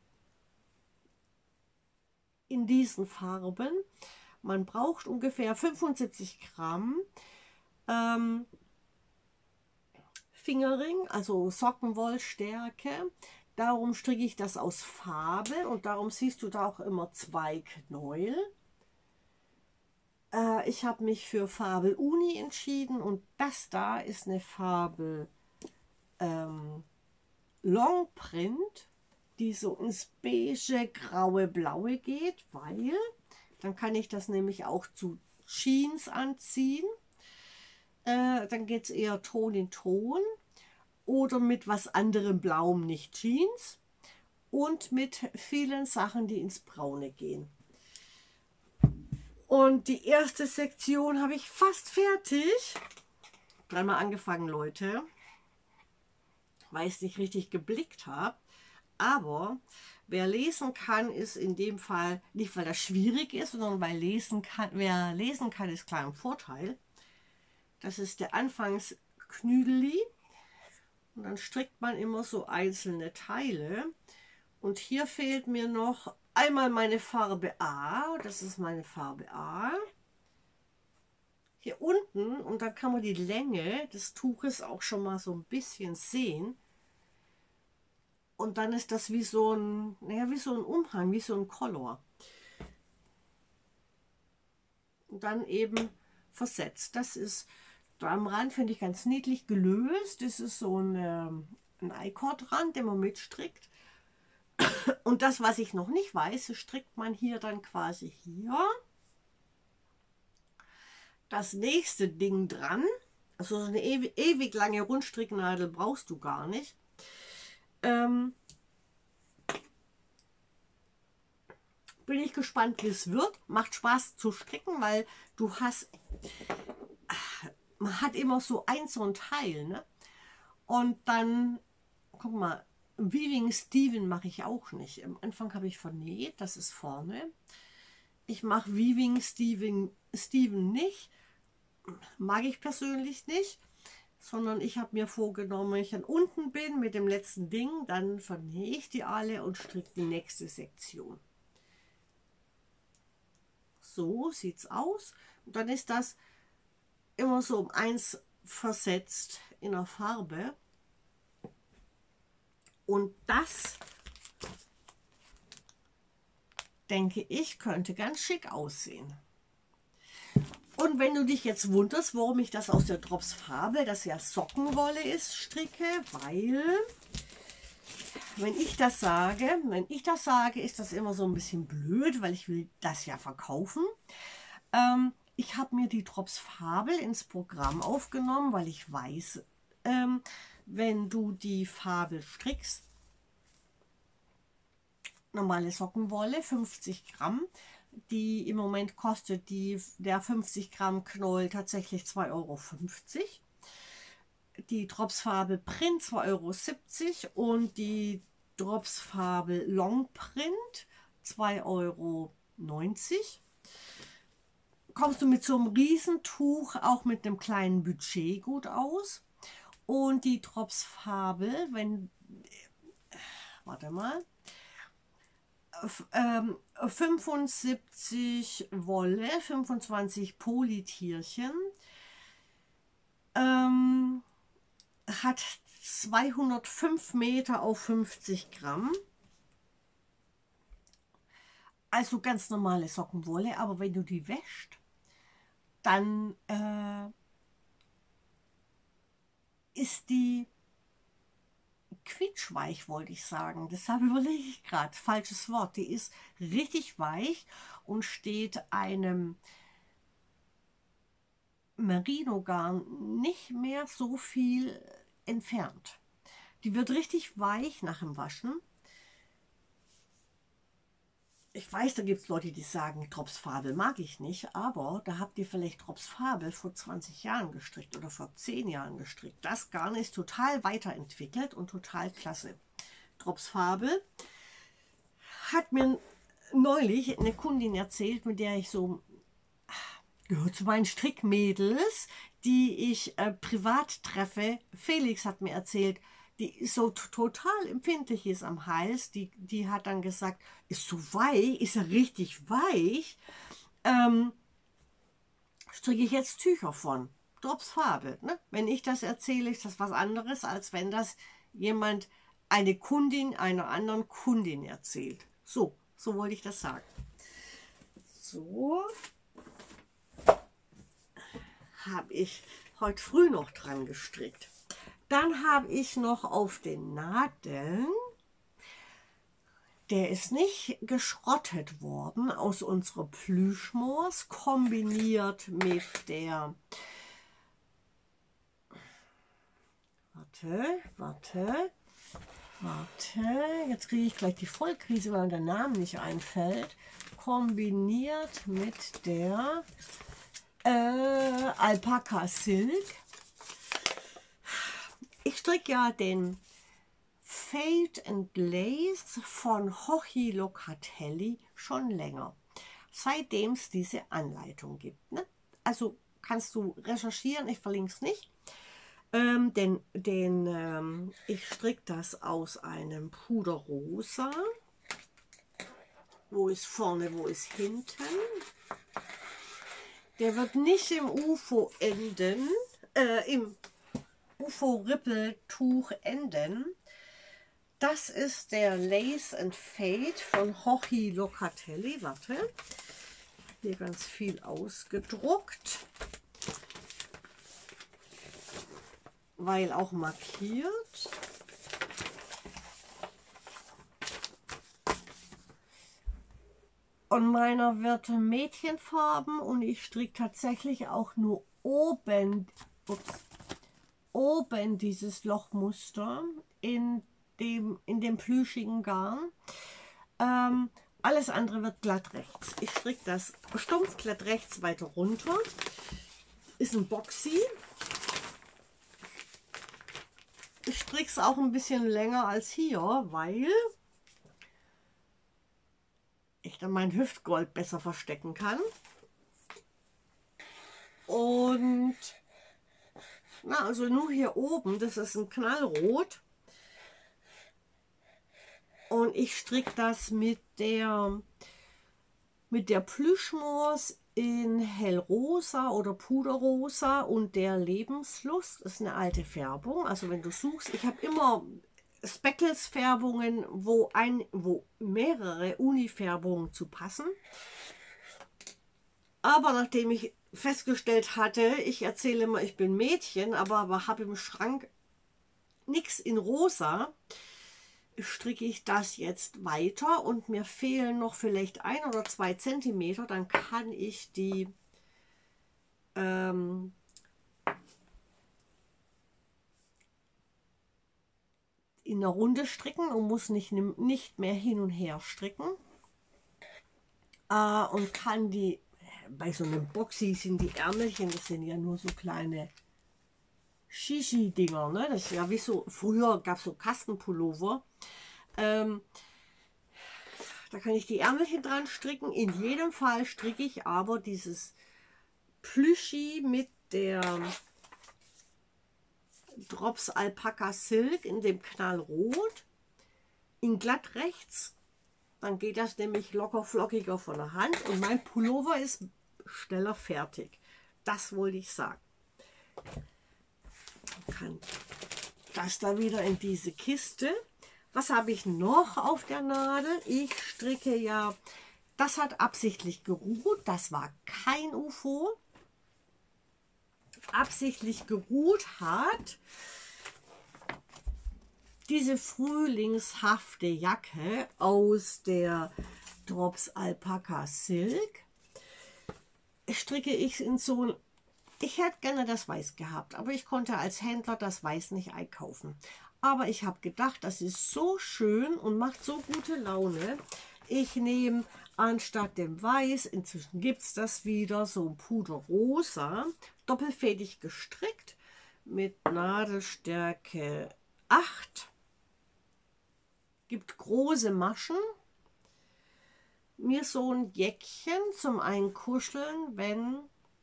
in diesen Farben. Man braucht ungefähr fünfundsiebzig Gramm ähm, Fingerring, also Sockenwollstärke. Darum stricke ich das aus Farbe und darum siehst du da auch immer zwei Knäuel. Äh, ich habe mich für Farbe Uni entschieden und das da ist eine Farbe ähm, Long Print, die so ins beige, graue, blaue geht, weil dann kann ich das nämlich auch zu Jeans anziehen. Äh, dann geht es eher Ton in Ton oder mit was anderem Blauem, nicht Jeans. Und mit vielen Sachen, die ins Braune gehen. Und die erste Sektion habe ich fast fertig. Dreimal angefangen, Leute. Weil ich es nicht richtig geblickt habe. Aber wer lesen kann, ist in dem Fall nicht, weil das schwierig ist, sondern weil lesen kann, wer lesen kann, ist klar ein Vorteil. Das ist der Anfangsknüdeli. Und dann strickt man immer so einzelne Teile. Und hier fehlt mir noch einmal meine Farbe A. Das ist meine Farbe A. Hier unten, und dann kann man die Länge des Tuches auch schon mal so ein bisschen sehen. Und dann ist das wie so ein, naja, wie so ein Umhang, wie so ein Collar. Und dann eben versetzt. Das ist da am Rand, finde ich, ganz niedlich gelöst. Das ist so ein, ein I-Cord-Rand, den man mitstrickt. Und das, was ich noch nicht weiß, strickt man hier dann quasi hier das nächste Ding dran. Also so eine ewig, ewig lange Rundstricknadel brauchst du gar nicht. Ähm, bin ich gespannt, wie es wird. Macht Spaß zu stricken, weil du hast, man hat immer so eins so ein Teil, ne? Und dann, guck mal, Weaving Steven mache ich auch nicht. Am Anfang habe ich vernäht, das ist vorne. Ich mache Weaving Steven, Steven nicht, mag ich persönlich nicht, sondern ich habe mir vorgenommen, wenn ich dann unten bin mit dem letzten Ding, dann vernähe ich die alle und stricke die nächste Sektion. So sieht es aus. Und dann ist das immer so um eins versetzt in der Farbe. Und das, denke ich, könnte ganz schick aussehen. Und wenn du dich jetzt wunderst, warum ich das aus der Drops Farbe, das ja Sockenwolle ist, stricke, weil, wenn ich das sage, wenn ich das sage, ist das immer so ein bisschen blöd, weil ich will das ja verkaufen. Ähm, ich habe mir die Drops Farbe ins Programm aufgenommen, weil ich weiß, ähm, wenn du die Farbe strickst, normale Sockenwolle, fünfzig Gramm, die im Moment kostet die, der fünfzig Gramm Knoll tatsächlich zwei Euro fünfzig. Die Dropsfarbe Print zwei Euro siebzig und die Dropsfarbe Long Print zwei Euro neunzig. Kommst du mit so einem Riesentuch auch mit einem kleinen Budget gut aus. Und die Dropsfarbe, wenn, warte mal, fünfundsiebzig Wolle, fünfundzwanzig Polytierchen, ähm, hat zweihundertfünf Meter auf fünfzig Gramm. Also ganz normale Sockenwolle, aber wenn du die wäschst, dann äh, ist die quietschweich, wollte ich sagen. Deshalb überlege ich gerade, falsches Wort. Die ist richtig weich und steht einem Merino-Garn nicht mehr so viel entfernt. Die wird richtig weich nach dem Waschen. Ich weiß, da gibt es Leute, die sagen, Dropsfarbe mag ich nicht, aber da habt ihr vielleicht Dropsfarbe vor zwanzig Jahren gestrickt oder vor zehn Jahren gestrickt. Das Garn ist total weiterentwickelt und total klasse. Dropsfarbe hat mir neulich eine Kundin erzählt, mit der ich so, gehört zu meinen Strickmädels, die ich äh, privat treffe. Felix hat mir erzählt, die so total empfindlich ist am Hals, die, die hat dann gesagt, ist so weich, ist ja richtig weich, ähm, stricke ich jetzt Tücher von. Dropsfarbe. Ne? Wenn ich das erzähle, ist das was anderes, als wenn das jemand, eine Kundin einer anderen Kundin erzählt. So, so wollte ich das sagen. So habe ich heute früh noch dran gestrickt. Dann habe ich noch auf den Nadeln, der ist nicht geschrottet worden, aus unserer Plüschmoos, kombiniert mit der, warte, warte, warte, jetzt kriege ich gleich die Vollkrise, weil der Name nicht einfällt, kombiniert mit der äh, Alpaka Silk. Ich stricke ja den Fade and Lace von Jochi Locatelli schon länger, seitdem es diese Anleitung gibt. Ne? Also kannst du recherchieren, ich verlinke es nicht. Ähm, den, den, ähm, ich stricke das aus einem Puderrosa. Wo ist vorne, wo ist hinten? Der wird nicht im U F O enden, äh, im U F O-Rippeltuch enden. Das ist der Lace and Fade von Jochi Locatelli. Warte, hier ganz viel ausgedruckt, weil auch markiert. Und meiner wird Mädchenfarben und ich stricke tatsächlich auch nur oben, ups, oben dieses Lochmuster in dem, in dem plüschigen Garn. Ähm, alles andere wird glatt rechts. Ich stricke das stumpf glatt rechts weiter runter. Ist ein Boxy. Ich stricke es auch ein bisschen länger als hier, weil ich dann mein Hüftgold besser verstecken kann. Und na, also nur hier oben, das ist ein Knallrot. Und ich stricke das mit der mit der Plüschmoos in hellrosa oder puderrosa und der Lebenslust. Das ist eine alte Färbung. Also wenn du suchst, ich habe immer Speckles-Färbungen, wo, ein, wo mehrere Uni-Färbungen zu passen. Aber nachdem ich festgestellt hatte, ich erzähle immer, ich bin Mädchen, aber, aber habe im Schrank nichts in rosa, stricke ich das jetzt weiter und mir fehlen noch vielleicht ein oder zwei Zentimeter, dann kann ich die ähm, in der Runde stricken und muss nicht, nicht mehr hin und her stricken äh, und kann die, bei so einem Boxy sind die Ärmelchen, das sind ja nur so kleine Shishi-Dinger, ne? Das ist ja wie so, früher gab es so Kastenpullover. Ähm, da kann ich die Ärmelchen dran stricken. In jedem Fall stricke ich aber dieses Plüschi mit der Drops Alpaca Silk in dem Knallrot in glatt rechts. Dann geht das nämlich locker flockiger von der Hand und mein Pullover ist schneller fertig. Das wollte ich sagen. Man kann das da wieder in diese Kiste. Was habe ich noch auf der Nadel? Ich stricke ja, das hat absichtlich geruht, das war kein U F O. Absichtlich geruht hat diese frühlingshafte Jacke aus der Drops Alpaca Silk. Stricke ich in so ein, ich hätte gerne das Weiß gehabt, aber ich konnte als Händler das Weiß nicht einkaufen. Aber ich habe gedacht, das ist so schön und macht so gute Laune. Ich nehme anstatt dem Weiß, inzwischen gibt es das wieder, so ein Puderrosa, doppelfädig gestrickt mit Nadelstärke acht. Gibt große Maschen. Mir so ein Jäckchen zum Einkuscheln, wenn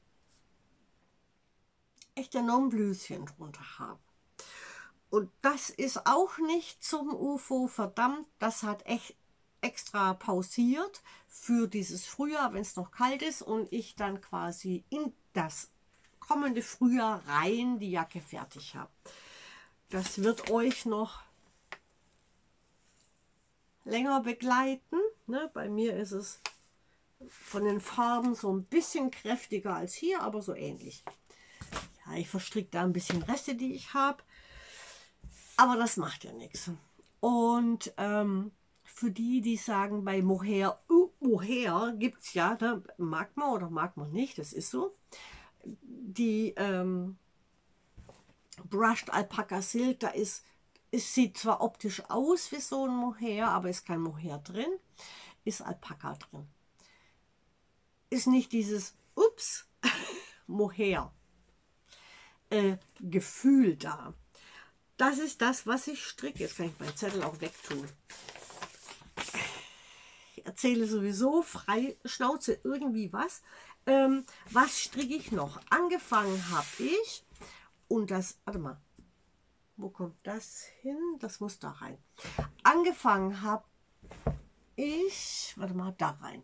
ich da noch ein Blüschen drunter habe. Und das ist auch nicht zum U F O, verdammt, das hat echt extra pausiert für dieses Frühjahr, wenn es noch kalt ist und ich dann quasi in das kommende Frühjahr rein die Jacke fertig habe. Das wird euch noch länger begleiten. Ne? Bei mir ist es von den Farben so ein bisschen kräftiger als hier, aber so ähnlich. Ja, ich verstricke da ein bisschen Reste, die ich habe. Aber das macht ja nichts. Und ähm, für die, die sagen, bei Mohair, uh, Mohair gibt es ja, da mag man oder mag man nicht, das ist so. Die ähm, Brushed Alpaca Silk, da ist, es sieht zwar optisch aus wie so ein Mohair, aber ist kein Mohair drin, ist Alpaka drin. Ist nicht dieses, ups, Mohair äh, Gefühl da. Das ist das, was ich stricke. Jetzt kann ich meinen Zettel auch wegtun. Ich erzähle sowieso frei Schnauze irgendwie was. Ähm, was stricke ich noch? Angefangen habe ich, und das, warte mal, wo kommt das hin? Das muss da rein. Angefangen habe ich, warte mal, da rein.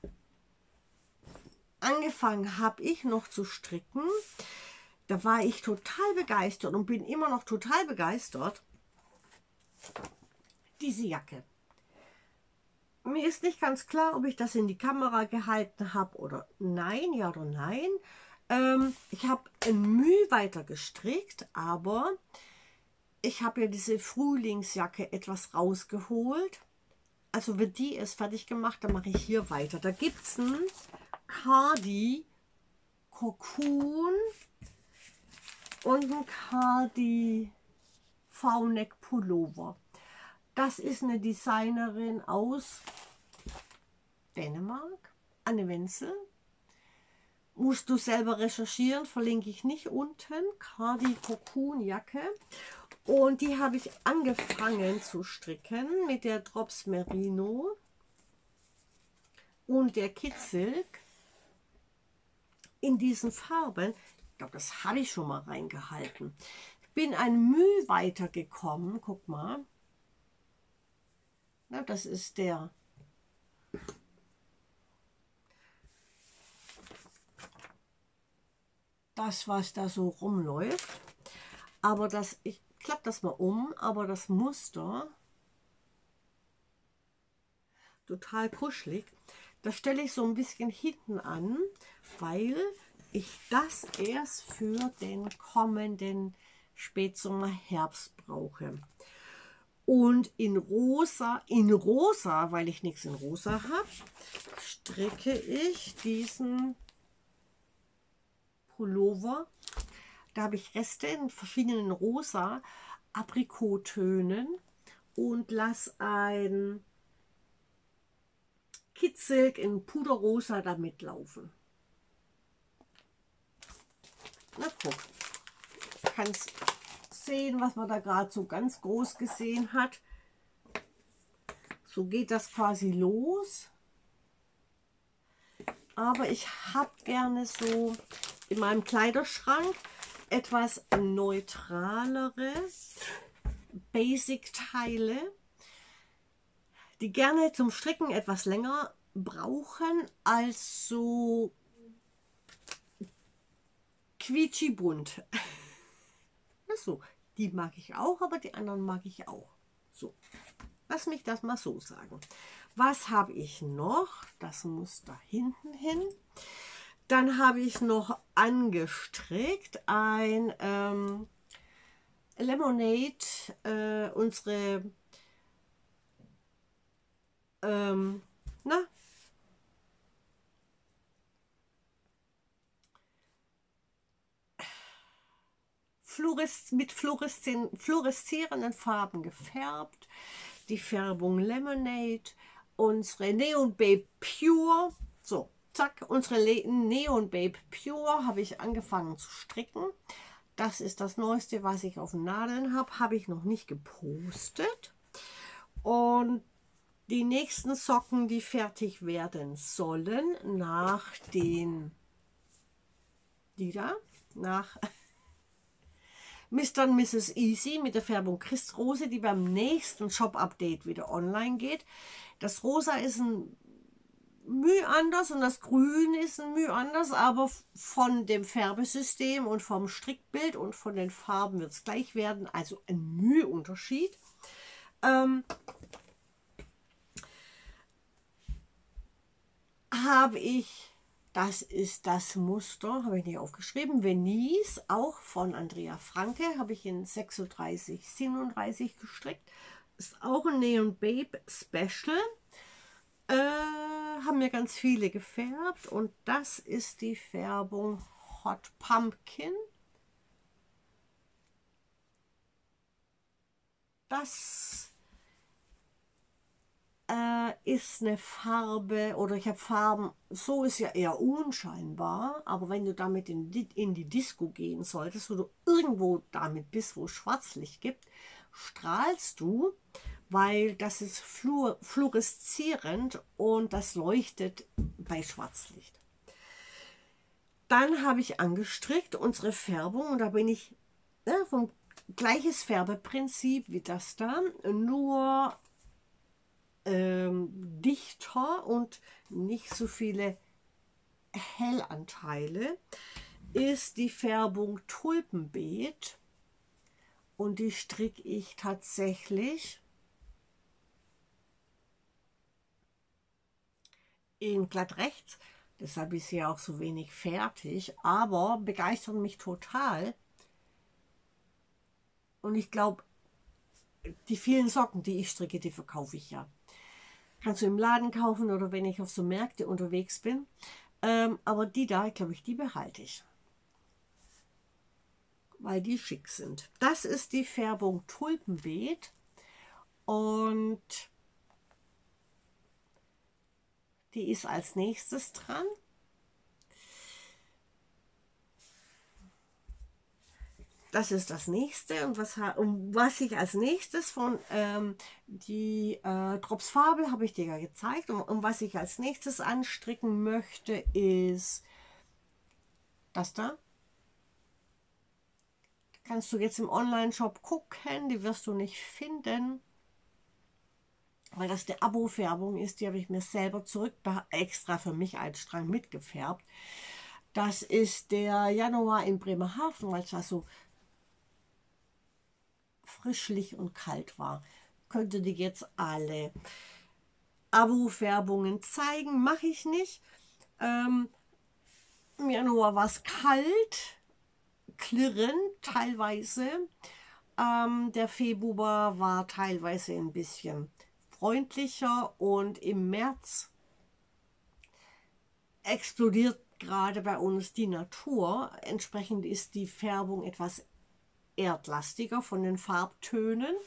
Angefangen habe ich noch zu stricken. Da war ich total begeistert und bin immer noch total begeistert. Diese Jacke. Mir ist nicht ganz klar, ob ich das in die Kamera gehalten habe oder nein, ja oder nein. Ähm, ich habe ein Mühe weiter gestrickt, aber ich habe ja diese Frühlingsjacke etwas rausgeholt. Also wenn die ist fertig gemacht, dann mache ich hier weiter. Da gibt es ein Cardi Cocoon und ein Cardi V-Neck Pullover. Das ist eine Designerin aus Dänemark, Anne Wenzel. Musst du selber recherchieren, verlinke ich nicht unten. Cardi Cocoon Jacke. Und die habe ich angefangen zu stricken mit der Drops Merino und der Kitzilk in diesen Farben. Ich glaube, das habe ich schon mal reingehalten. Ich bin ein Mühe weitergekommen. Guck mal. Na, das ist der. Das, was da so rumläuft. Aber das, ich klappe das mal um, aber das Muster, total kuschelig, das stelle ich so ein bisschen hinten an, weil ich das erst für den kommenden Spätsommer, Herbst brauche. Und in rosa, in rosa, weil ich nichts in rosa habe, stricke ich diesen Pullover. Da habe ich Reste in verschiedenen rosa Aprikottönen und lasse ein Kitzilk in Puderrosa damit laufen. Na guck, du kannst sehen, was man da gerade so ganz groß gesehen hat. So geht das quasi los. Aber ich habe gerne so in meinem Kleiderschrank etwas neutralere Basic-Teile, die gerne zum Stricken etwas länger brauchen als so quietschi bunt. So, die mag ich auch, aber die anderen mag ich auch. So, lass mich das mal so sagen. Was habe ich noch? Das muss da hinten hin. Dann habe ich noch angestrickt ein ähm, Lemonade, äh, unsere ähm, na, Fluores mit fluoreszierenden Farben gefärbt. Die Färbung Lemonade, unsere Neon Babe Pure. So, zack, unsere Neon Babe Pure habe ich angefangen zu stricken. Das ist das Neueste, was ich auf den Nadeln habe. Habe ich noch nicht gepostet. Und die nächsten Socken, die fertig werden sollen, nach den, die da, nach Mister und Misses Easy mit der Färbung Christrose, die beim nächsten Shop-Update wieder online geht. Das Rosa ist ein Mühe anders und das Grün ist ein Mühe anders, aber von dem Färbesystem und vom Strickbild und von den Farben wird es gleich werden, also ein Müheunterschied. Ähm, habe ich, das ist das Muster, habe ich nicht aufgeschrieben, Venice, auch von Andrea Franke, habe ich in sechsunddreißig, siebenunddreißig gestrickt. Ist auch ein Neon Babe Special. Äh, haben mir ganz viele gefärbt und das ist die Färbung Hot Pumpkin. Das äh, ist eine Farbe, oder ich habe Farben, so ist ja eher unscheinbar, aber wenn du damit in die, in die Disco gehen solltest, wo du irgendwo damit bist, wo es Schwarzlicht gibt, strahlst du, weil das ist fluor fluoreszierend und das leuchtet bei Schwarzlicht. Dann habe ich angestrickt unsere Färbung und da bin ich ja, vom gleiches Färbeprinzip wie das da, nur ähm, dichter und nicht so viele Hellanteile, ist die Färbung Tulpenbeet und die stricke ich tatsächlich in glatt rechts, deshalb ist sie auch so wenig fertig, aber begeistert mich total. Und ich glaube, die vielen Socken, die ich stricke, die verkaufe ich ja. Kannst du im Laden kaufen oder wenn ich auf so Märkte unterwegs bin. Ähm, aber die da, glaube ich, die behalte ich. weil die schick sind. Das ist die Färbung Tulpenbeet und die ist als nächstes dran. Das ist das nächste und was, um was ich als nächstes von ähm, die äh, Drops Farbe habe ich dir ja gezeigt und um was ich als nächstes anstricken möchte ist das da. Kannst du jetzt im Online-Shop gucken, die wirst du nicht finden, weil das eine Abo-Färbung ist, die habe ich mir selber zurück extra für mich als Strang mitgefärbt. Das ist der Januar in Bremerhaven, weil es da so frischlich und kalt war. Könnte die jetzt alle Abo-Färbungen zeigen, mache ich nicht. Ähm, Im Januar war es kalt, klirrend teilweise. Ähm, der Februar war teilweise ein bisschen freundlicher und im März explodiert gerade bei uns die Natur. Entsprechend ist die Färbung etwas erdlastiger von den Farbtönen.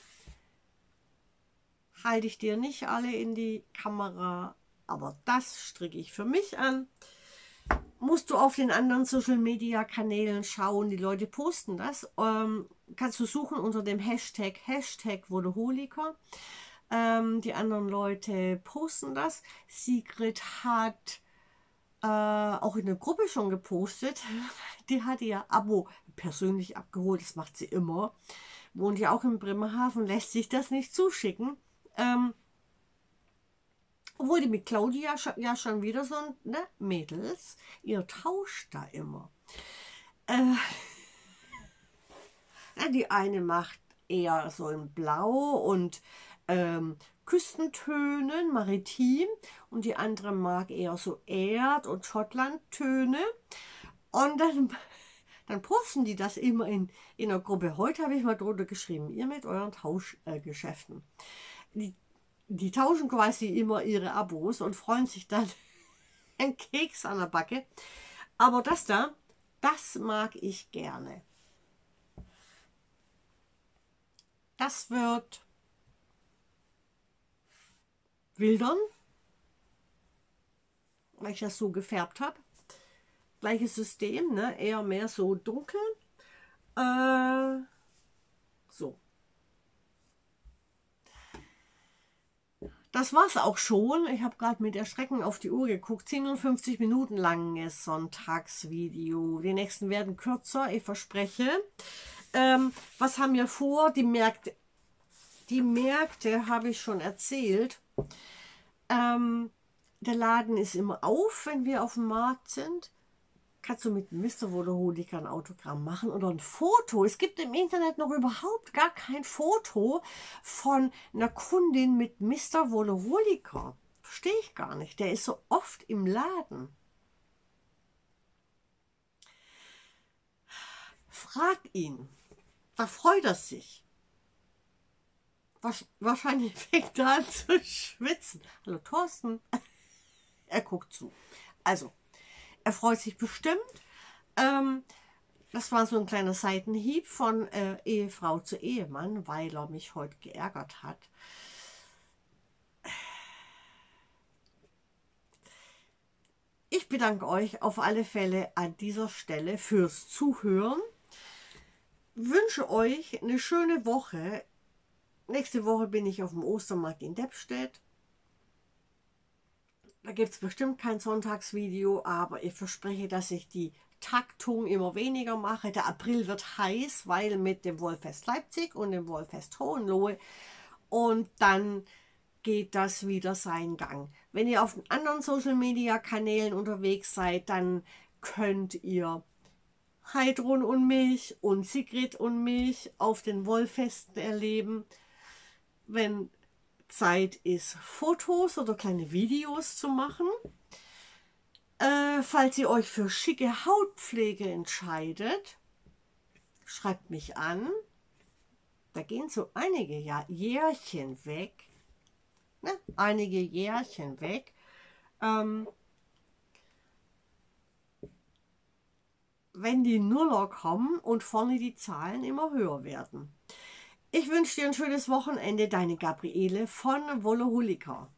Halte ich dir nicht alle in die Kamera, aber das stricke ich für mich an. Musst du auf den anderen Social Media Kanälen schauen, die Leute posten das. Ähm, kannst du suchen unter dem Hashtag Hashtag Wodeholiker. Ähm, die anderen Leute posten das. Sigrid hat äh, auch in der Gruppe schon gepostet. Die hat ihr Abo persönlich abgeholt, das macht sie immer. Wohnt ja auch in Bremerhaven, lässt sich das nicht zuschicken. Ähm, obwohl die mit Claudia ja schon wieder so, ne, Mädels, ihr tauscht da immer. Äh, ja, die eine macht eher so in Blau und ähm, Küstentönen, maritim, und die andere mag eher so Erd- und Schottlandtöne. Und dann, dann posten die das immer in, in der Gruppe. Heute habe ich mal drunter geschrieben, ihr mit euren Tauschgeschäften. Äh, die, die tauschen quasi immer ihre Abos und freuen sich dann einen Keks an der Backe. Aber das da, das mag ich gerne. Das wird Wildern, weil ich das so gefärbt habe. Gleiches System, ne? Eher mehr so dunkel. Äh, so. Das war's auch schon. Ich habe gerade mit Erschrecken auf die Uhr geguckt. siebenundfünfzig Minuten langes Sonntagsvideo. Die nächsten werden kürzer, ich verspreche. Ähm, was haben wir vor? Die Märkte, die Märkte habe ich schon erzählt. Ähm, der Laden ist immer auf, wenn wir auf dem Markt sind. Kannst du mit Mister Wodeholiker ein Autogramm machen oder ein Foto? Es gibt im Internet noch überhaupt gar kein Foto von einer Kundin mit Mister Wodeholiker. Verstehe ich gar nicht. Der ist so oft im Laden. Frag ihn. Da freut er sich. Wahrscheinlich fängt er an zu schwitzen. Hallo Thorsten. Er guckt zu. Also, er freut sich bestimmt. Ähm, das war so ein kleiner Seitenhieb von äh, Ehefrau zu Ehemann, weil er mich heute geärgert hat. Ich bedanke euch auf alle Fälle an dieser Stelle fürs Zuhören. Wünsche euch eine schöne Woche. Nächste Woche bin ich auf dem Ostermarkt in Deppstedt. Da gibt es bestimmt kein Sonntagsvideo, aber ich verspreche, dass ich die Taktung immer weniger mache. Der April wird heiß, weil mit dem Wollfest Leipzig und dem Wollfest Hohenlohe, und dann geht das wieder seinen Gang. Wenn ihr auf anderen Social Media Kanälen unterwegs seid, dann könnt ihr Heidrun und mich und Sigrid und mich auf den Wollfesten erleben. Wenn Zeit ist, Fotos oder kleine Videos zu machen. Äh, falls ihr euch für schicke Hautpflege entscheidet, schreibt mich an. Da gehen so einige Jahr, Jährchen weg. Ne? Einige Jährchen weg. Ähm, wenn die Nuller kommen und vorne die Zahlen immer höher werden. Ich wünsche dir ein schönes Wochenende, deine Gabriele von Wollehulika.